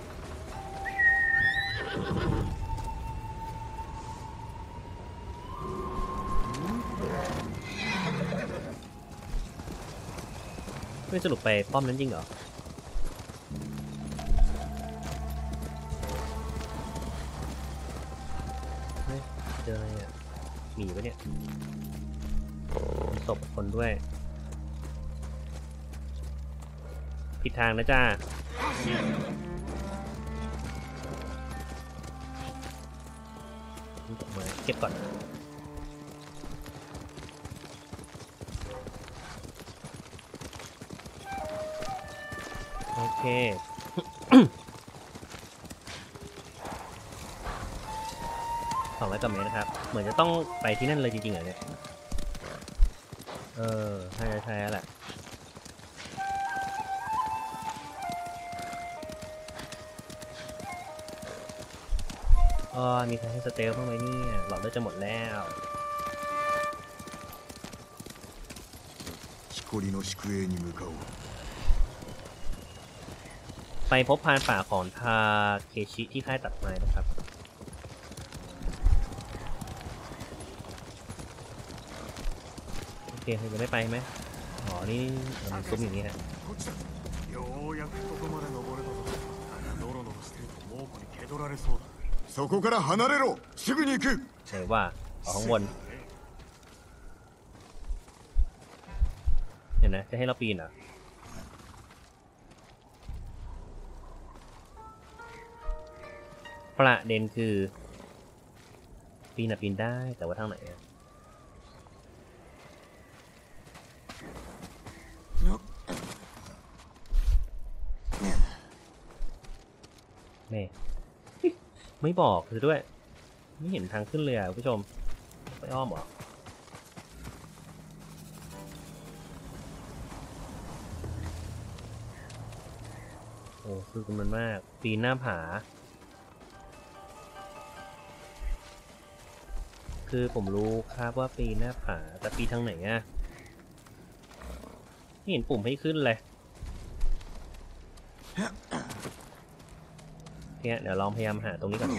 ไม่สรุปไปป้อมนั้นจริงเหรอเฮ้ยเจออะไรอ่ะหมีปะเนี่ยศพคนด้วยผิดทางนะจ้าตกมาเก็บก่อนโอเค สองร้อยกว่าเมตรนะครับเหมือนจะต้องไปที่นั่นเลยจริงๆเหรอเนี่ยเออใช่ใช่แล้วแหละอ๋อมีใครให้สเตลบ้างไหมเนี่ยหลอดเลือดจะหมดแล้วไปพบพานป่าของทาเคชิที่ค่ายตัดไม้นะครับโอเคจะไม่ไปไหมอ๋อนี่มันซุ้มอย่างนี้ฮะそこから離れろすぐに行くใช่ว่าออกข้างบนเห็นนะจะให้เราปีนอ่ะประเด็นคือปีนอ่ะปีนได้แต่ว่าทางไหนอ่ะแม่ไม่บอกเลยด้วยไม่เห็นทางขึ้นเลยอ่ะคุณผู้ชมไปอ้อมเหรอโอ้คือมันมากปีนหน้าผาคือผมรู้ครับว่าปีนหน้าผาแต่ปีทางไหนอ่ะไม่เห็นปุ่มให้ขึ้นเลยเนี่ยเดี๋ยวลองพยายามหาตรงนี้ก่อน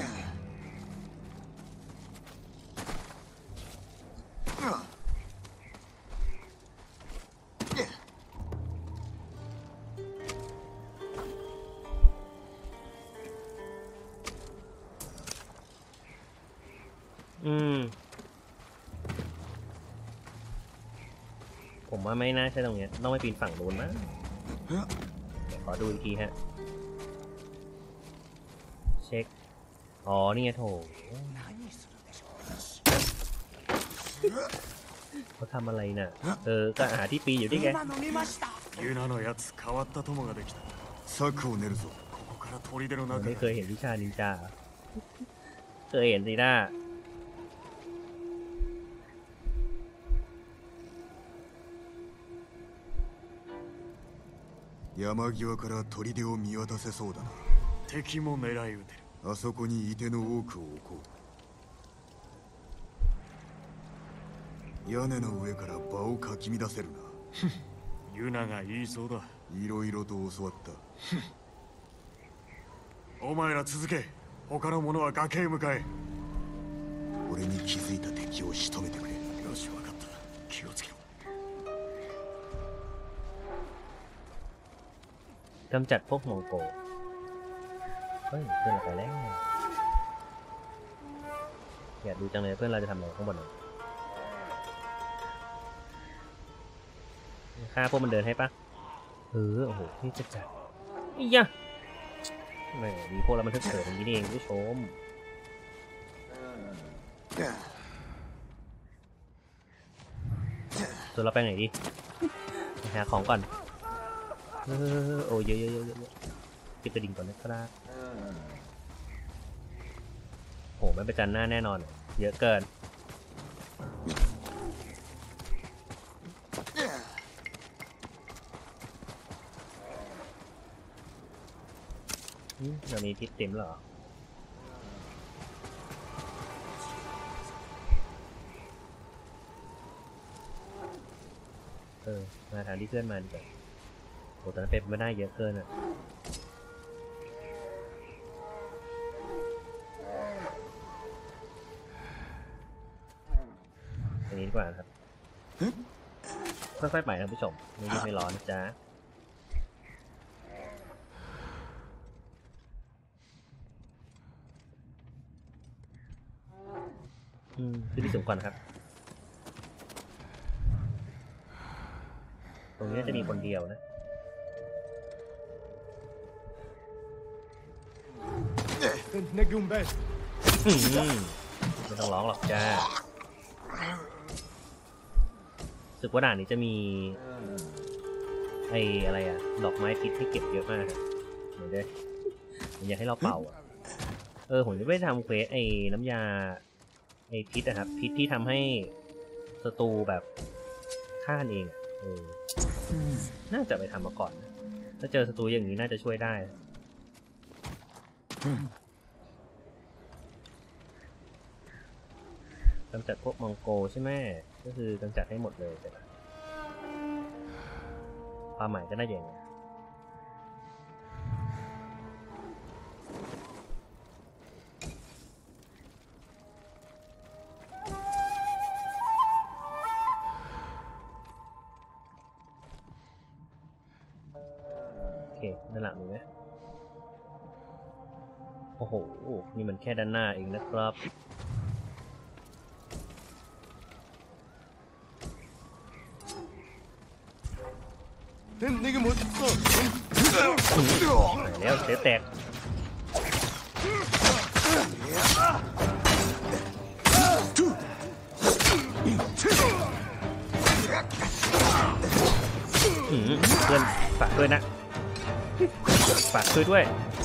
อืมผมว่าไม่น่าใช่ตรงเนี้ยต้องไปปีนฝั่งนู้นมั้งขอดูอีกทีฮะเช็คอ๋อนี่ไงโถเขาทำอะไรน่ะเออก็หาที่ปีอยู่ที่แกユナのやつ変わった友ができた策を練るぞ。ここから砦の中。 ไม่เคยเห็นวิชานินจาเคยเห็นสินะ山際から砦を見渡せそうだな。敵も狙い撃てる。あそこに射手の多くを置こう。屋根の上から場をかき乱せるな。ユナが言いそうだ。いろいろと教わった。お前ら続け。他の者は崖へ向かえ。俺に気づいた敵を仕留めてくれ。よし、分かった。気をつけろ。 กำจัดพวกมองโกเฮ้ยเพื่อนเราไปแล้วอยากดูจังเลยเพื่อนเราจะทำอะไรข้างบนฆ่าพวกมันเดินให้ปะเออโอ้โหนี่จะจัดอียะแหมมีพวกเรามันทึกเกิดอย่างนี้เองผู้ชมตัวเราไปไหนดีหาของก่อนเออโอ้เยอะเยอะเยอะเยอะเก็บกระดิ่งก่อนนะครับโหไม่ประจันหน้าแน่นอนเยอะเกินเรามีพิษเต็มเหรอเออมาทางที่เพื่อนมาดีกว่าโอ้ตอนนั้นเป็นไม่ได้เยอะเกินอ่ะอย่างนี้ดีกว่าครับค่อยๆไปนะผู้ชมไม่รีบไม่ร้อนนะจ๊ะอืมคือที่สูงก่อนครับตรงนี้จะมีคนเดียวนะไม่ต้องร้องหรอกจ้าสึกว่าด่านนี้จะมีไอ้อะไรอะดอกไม้พิษให้เก็บเยอะมากเหมือนเด้มันอยากให้เราเป่าอะเออผมจะไม่ทำเควสไอ้น้ำยาไอ้พิษนะครับพิษที่ทำให้ศัตรูแบบฆ่าเองเออน่าจะไปทำมาก่อนนะถ้าเจอศัตรูอย่างนี้น่าจะช่วยได้กำจัดพวกมองโกใช่ไหมก็คือกำจัดให้หมดเลยใช่ไหมความหมายจะได้อย่างไรโอเคด้านหลังมีไหมโอ้โหนี่มันแค่ด้านหน้าเองนะครับแล้วเสียแตกเพื่อนฝากด้วยนะฝากช่วยด้วย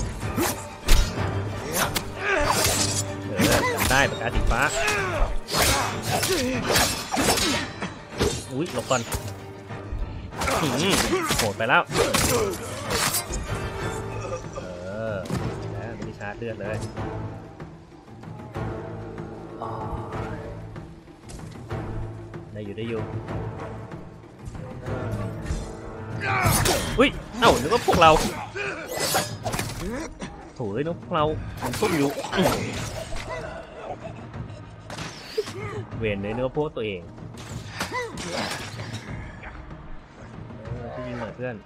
เออจำได้ปากกาสีฟ้าอุ้ยหลบก่อนโหดไปแล้วเออแล้วไม่ได้ชาร์จเลือดเลยได้อยู่ได้อยู่อุ้ยเอ้านึกว่าพวกเราโถ่เลยนึกพวกเรามันซุ่มอยู่เวียนเลยนึกว่าพวกตัวเองยิงหน่อยเพื่อน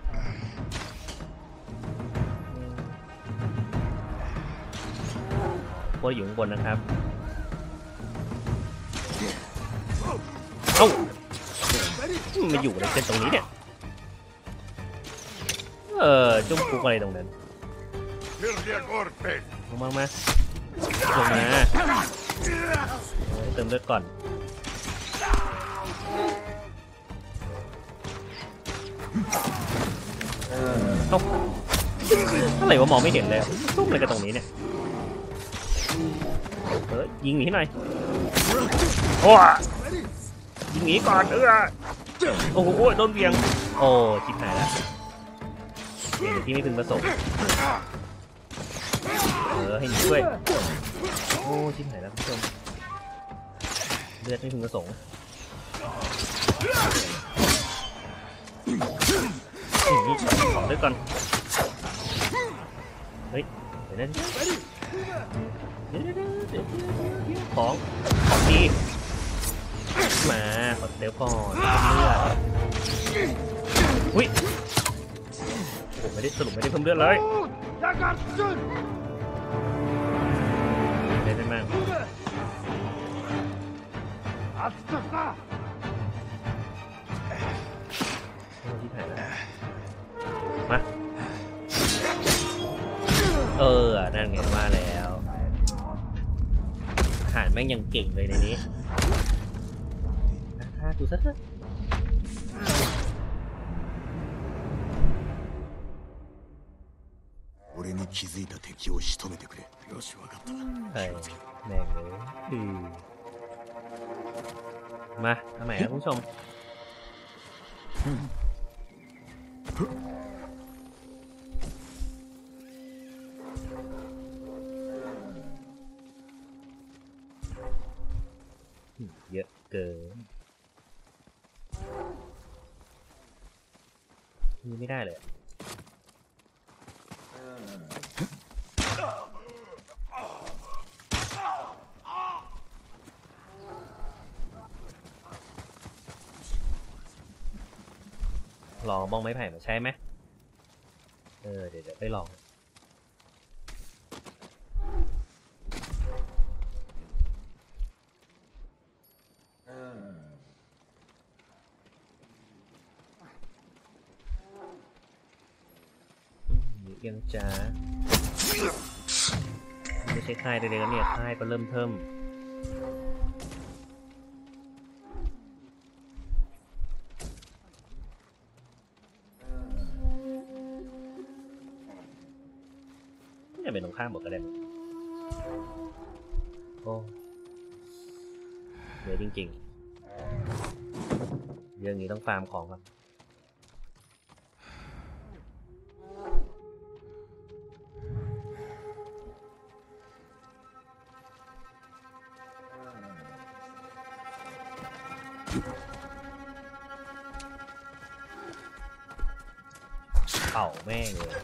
โคตรอยู่ข้างบนนะครับเอ้ามาอยู่อะไรกันตรงนี้เนี่ยเออจุ่มคุกอะไรตรงนั้นลงมามาลงมาเติมเลือดก่อนเอ้าอะไรวะมองไม่เห็นเลยซุ่มอะไรกันตรงนี้เนี่ยเออยิงหนีหน่อยโอ้ยิงหนีก่อนเออโอ้โหโดนเวียงโอ้ชิบหายแล้วเกมที่ไม่พึงประสงค์เออให้หนีด้วยโอ้ชิบหายแล้วคุณผู้ชมเลือดไม่พึงประสงค์ขอเลือดก่อนเฮ้ยเดี๋ยวนะของของดีมาขอเดี๋ยวก่อนเลือดอุ้ยผมไม่ได้สรุปไม่ได้เพิ่มเลือดเลยได้ได้มากที่ไหนแล้วมาเออนั่นไงมาแล้วอาหารแม่งยังเก่งเลยในนี้ฆ่ากูซะเถอะ俺に気づいた敵を仕留めてくれ。よし、わかった。 เฮ้ยแม่งเลยคือมาทำไมครับคุณผู้ชมเยอะเกินนี่ไม่ได้เลยลองบ้องไม้ไผ่มาใช้ไหมเออเดี๋ยวเดี๋ยวไปลองยังจ้าไม่ใช่ค่ายเด็กๆเนี่ยค่ายก็เริ่มเทิมไม่เป็นตรงข้ามหมดก็ได้โอ้เยอะจริงๆเรื่องนี้ต้องฟาร์มของครับเป่าแม่งเลย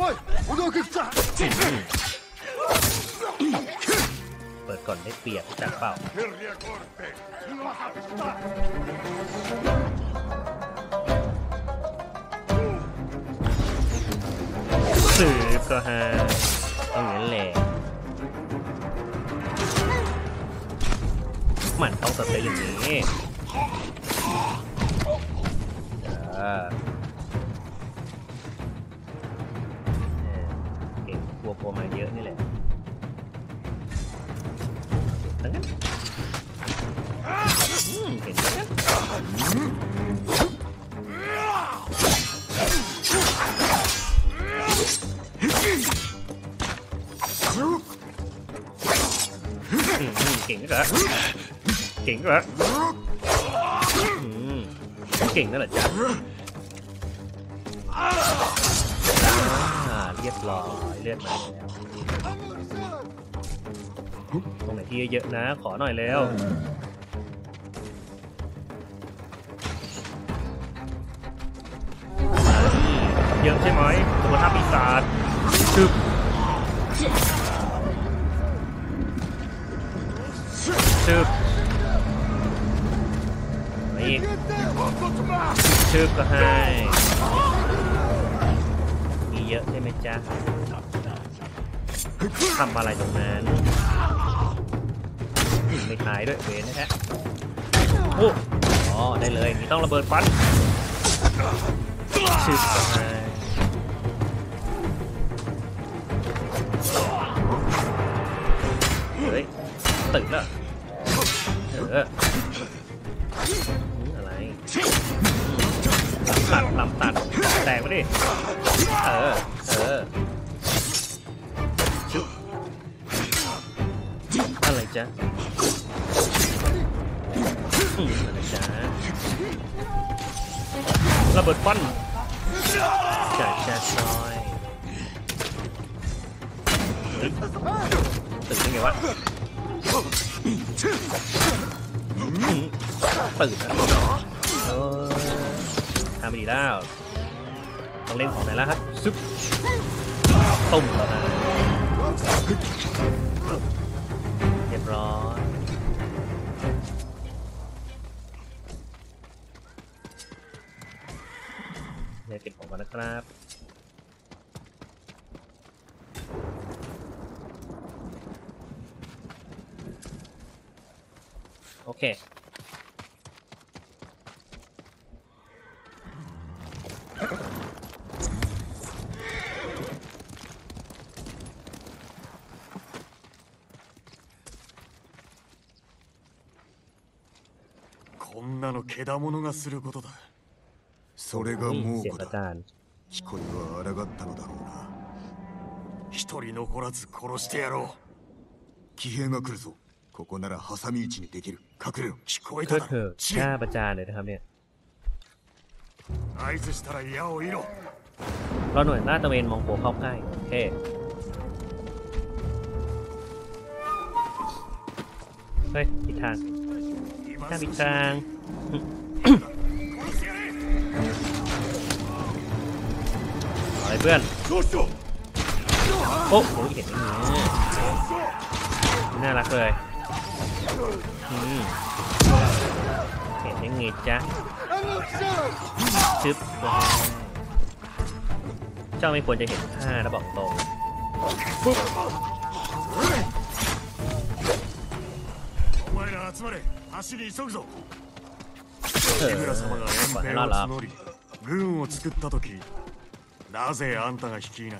เปิดก่อนได้เปรียบจากเป่าสืบก็ฮะต้องอย่างนั้นแหละมันต้องสเตย์อย่างนี้อ่าเก่งกลัวโปรมาเยอะนี่แหละตั้งนั้นเก่งตั้งนั้นเก่งก็เหรอเก่งก็เหรอเก่งนั่นแหละจ้ะเรียบร้อยเลือดมาแล้วตรงไหนที่เยอะนะขอหน่อยแล้วเยอะใช่ไหมสุขภาพปีศาจชึบชึบอีกชึบก็ให้มีเยอะใช่ไหมจ๊ะทำอะไรตรงนั้นไม่ตายด้วยเวนนะฮะโอ้อ๋อได้เลยนี่ต้องระเบิดฟันชึบก็ให้เฮ้ยตื่นแล้วเอออะไรลำตัดลำตัดแตกไปดิเออเออจ๊ะอืมมาเลยจ๊ะระเบิดปั้นจ่าจ้าซอยตื่นยังไงวะตื่นเออทำไปดีแล้วต้องเล่นของไหนแล้วครับซึบตุ่มแล้วนะเรียบร้อยเดี๋ยวเก็บของก่อนนะครับโอเคこんなのけだものがすることだ。それが猛虎だ。木こりは抗ったのだろうな。一人残らず殺してやろう。騎兵が来るぞ。ここなら挟み撃ちにできる。隠れろ。聞こえただろ。 กล้าประจานเลยนะครับเนี่ย合図したら矢を射ろ。 เราหน่วยลาดตระเวนมองโผล่เข้าใกล้โอเคเฮ้ยผิดทางทางผิดทางอะไรเพื่อนโอ้โหเห็นอย่างนี้น่ารักเลยเห็นยังไงจ๊ะชึบเจ้าไม่ควรจะเห็นข้านะบอกตรงお前ら集まれ。走り急ぐぞ。志村様が援兵を募り軍を作った時、なぜあんたが率いない。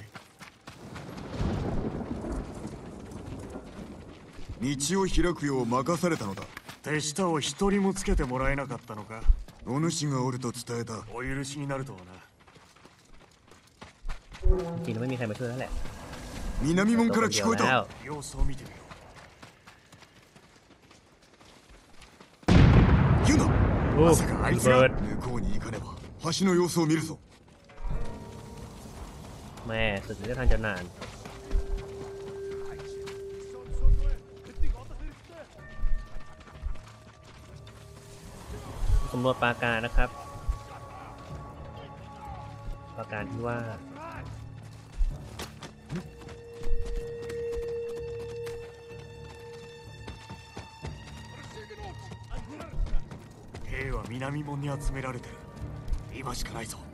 道を開くよう任されたのだ。手下を一人もつけてもらえなかったのか。お主がおると伝えた。お許しになるとはな。 จริงๆไม่มีใครมาช่วยแล้วแหละ南門から聞こえた。様子を見てみよう。ユナ、まさかあいつが向こうに行かねば橋の様子を見るぞ。 แม่สุดที่ทางจะนานสำรวจปราการนะครับปราการที่ว่า兵は南門に集められてる。今しかないぞ。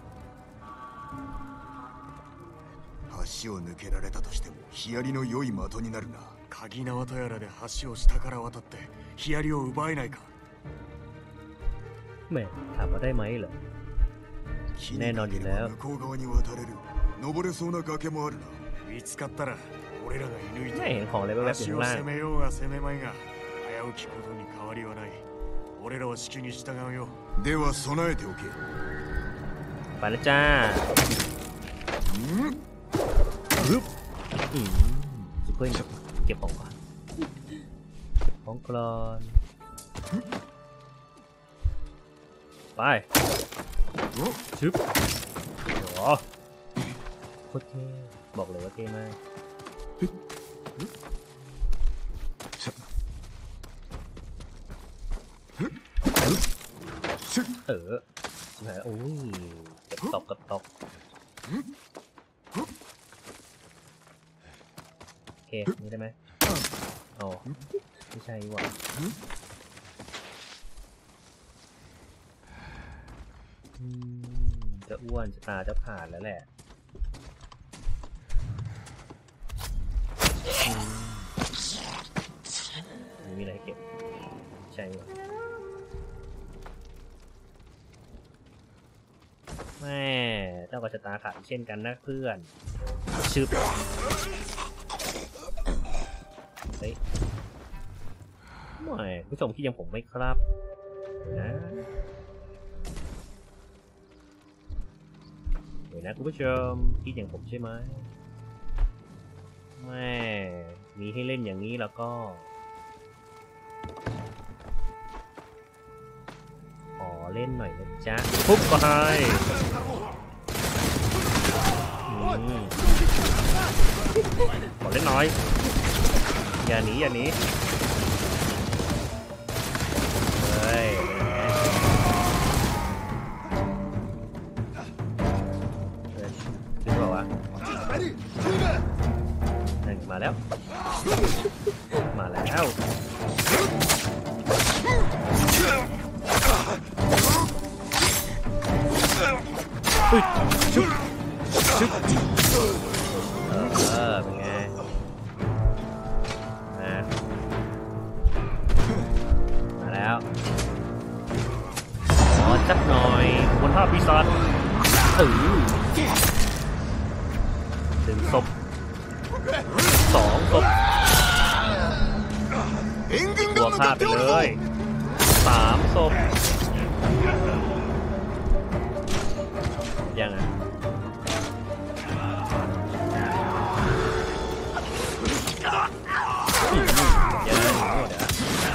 橋を抜けられたとしてもヒヤリの良い的になるな。鍵縄とやらで橋を下から渡ってヒヤリを奪えないか。 แม่ถามว่าได้ไหมเหรอแน่นอนอยู่แล้ว向こう側に渡れる。登れそうな崖もあるな。見つかったら俺らが射抜いて橋を攻めようが攻めまいが危うきことに変わりはない。俺らは指揮に従うよ。では備えておけ。 ไปแล้วจ้าฮึบอืมซุปเปอร์เก็บของก่อนของกรอนไปชึบโอ้โคตรเท่บอกเลยว่าเท่มากเออสุดท้ายโอ้ยกับตกกับตกโอเคนี่ได้ไหมอ๋อไม่ใช่ว่ะจะอ้วนจะตาจะผ่านแล้วแหละมีอะไรเก็บใช่ว่ะแม่เจ้าก็จะตาขาดเช่นกันนะเพื่อนชึบเฮ้ยไม่ผู้ชมที่ยังผมไม่ครับนะเดี๋ยวนะคุณผู้ชมที่อย่างผมใช่ไหมแม่มีให้เล่นอย่างนี้แล้วก็เล่นหน่อยนะจ๊ะปุ๊บก็ให้ขอเล่นน้อยอย่าหนีอย่าหนีเฮ้ยถึงบอกว่านั่นมาแล้วมาแล้วอุ้ยชุบชุบเออเออเป็นไงมามาแล้วขอจักหน่อยบนท่าปีศาจเออหนึ่งศพสองศพตัวฆ่าไปเลยสามศพยังไงยังหมดอ่ะ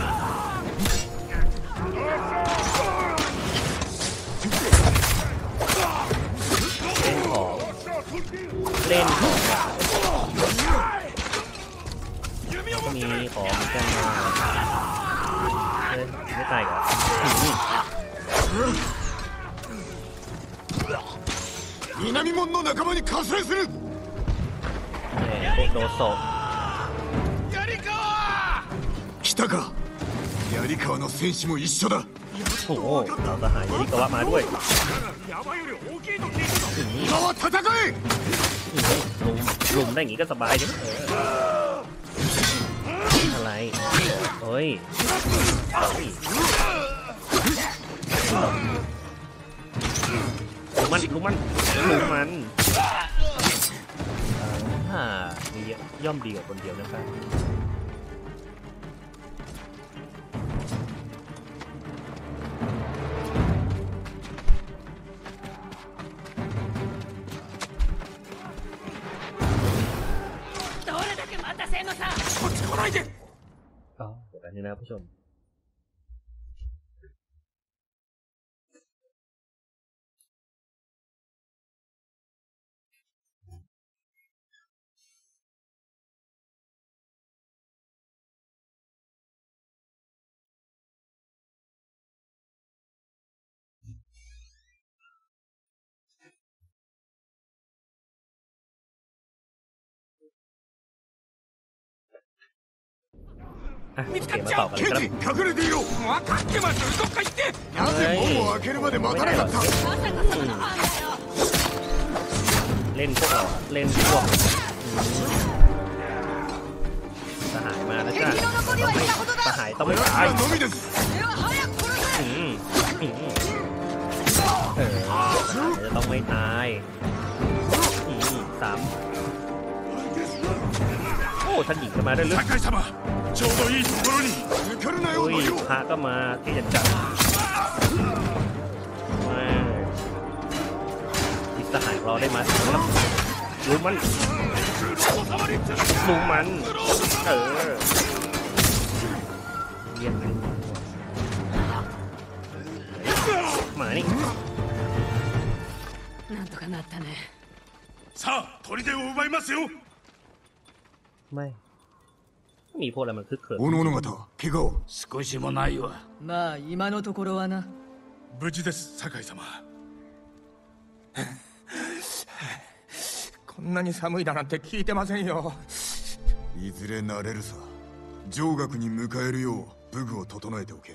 เล่นของเล่นของก็มีของเหมือนกันมาเฮ้ยไม่ตายกัน南門の仲間に加勢する。 ねえ、どうぞ。 槍川。来たか。槍川の戦士も一緒だ。 おお、เราทหาร槍川มาด้วย今は戦え。 ลุมลุมได้อย่างงี้ก็สบายดิอะไรเฮ้ยลุมมันลุมมันลุมมันอ่ามีเยอะย่อมดีกว่าคนเดียวนะครับอ๋อเดี๋ยวกันนี้นะผู้ชมโอเคมาต่อกันเลยครับ隠れていろ。分かってます。どっか行って。なぜ門を開けるまで待たなかった。 เล่นพวกเราเล่นพวกสหายมาแล้วจ้ะสหายต้องไม่ตายเออจะต้องไม่ตายสามโอ้ท่านหญิงก็มาด้วยหรืออุ้ยพระก็มาที่จะจับมาที่สหายเราได้มาถึงแล้วรู้มันรู้มันเออเยี่ยมมานี่なんとかなったねさあ砦を奪いますよไม่มีพวกอะไรมันคึกเขินおのおの方怪我は少しもないわまあ今のところはな無事です酒井様こんなに寒いだなんて聞いてませんよいずれ慣れるさ上学に迎えるよう武具を整えておけ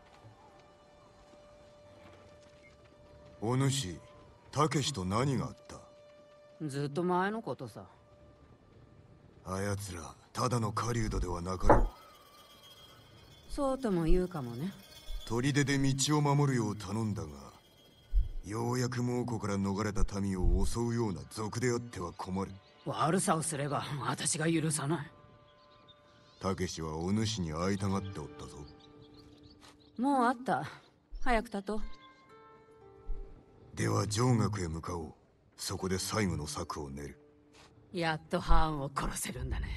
お主たけしと何があったずっと前のことさあやつらただの狩人ではなかろうそうとも言うかもね砦で道を守るよう頼んだがようやく猛虎から逃れた民を襲うような賊であっては困る悪さをすれば私が許さないたけしはお主に会いたがっておったぞもうあった早く立とうでは上学へ向かおうそこで最後の策を練るやっとハーンを殺せるんだね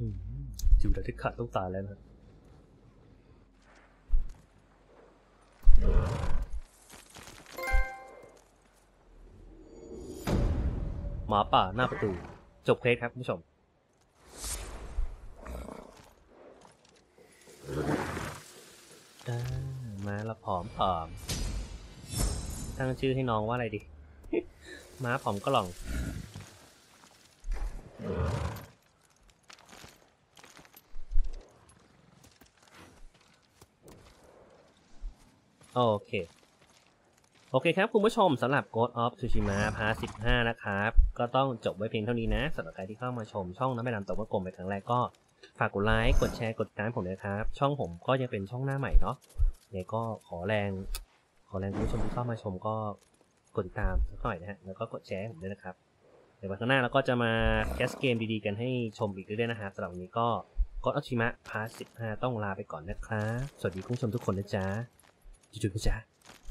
จิวดาที่ขาดต้องตายแล้วนะหมาป่าหน้าประตูจบเควสครับคุณผู้ชมม้าละผอมผอมตั้งชื่อให้น้องว่าอะไรดี ม้าผอมก็หล่องโอเคโอเคครับคุณผู้ชมสำหรับ Ghost of Tsushima พาร์ทสิบห้านะครับก็ต้องจบไว้เพียงเท่านี้นะสำหรับใครที่เข้ามาชมช่องน้ำแม่น้ำตกวกลมเป็นครั้งแรกก็ฝากกดไลค์กดแชร์กดติดตามผมนะครับช่องผมก็ยังเป็นช่องหน้าใหม่เนาะเนี่ยก็ขอแรงขอแรงคุณผู้ชมที่เข้ามาชมก็กดติดตามสักหน่อยนะฮะแล้วก็กดแชร์ผมด้วยนะครับเดี๋ยววันข้างหน้าเราก็จะมาแคสเกมดีๆกันให้ชมอีกเรื่อยๆนะครับสำหรับวันนี้ก็ Ghost of Tsushima พาร์ทสิบห้าต้องลาไปก่อนนะครับสวัสดีคุณผู้ชมทุกคนนะจ๊ะจุ๊บๆนะจ๊ะ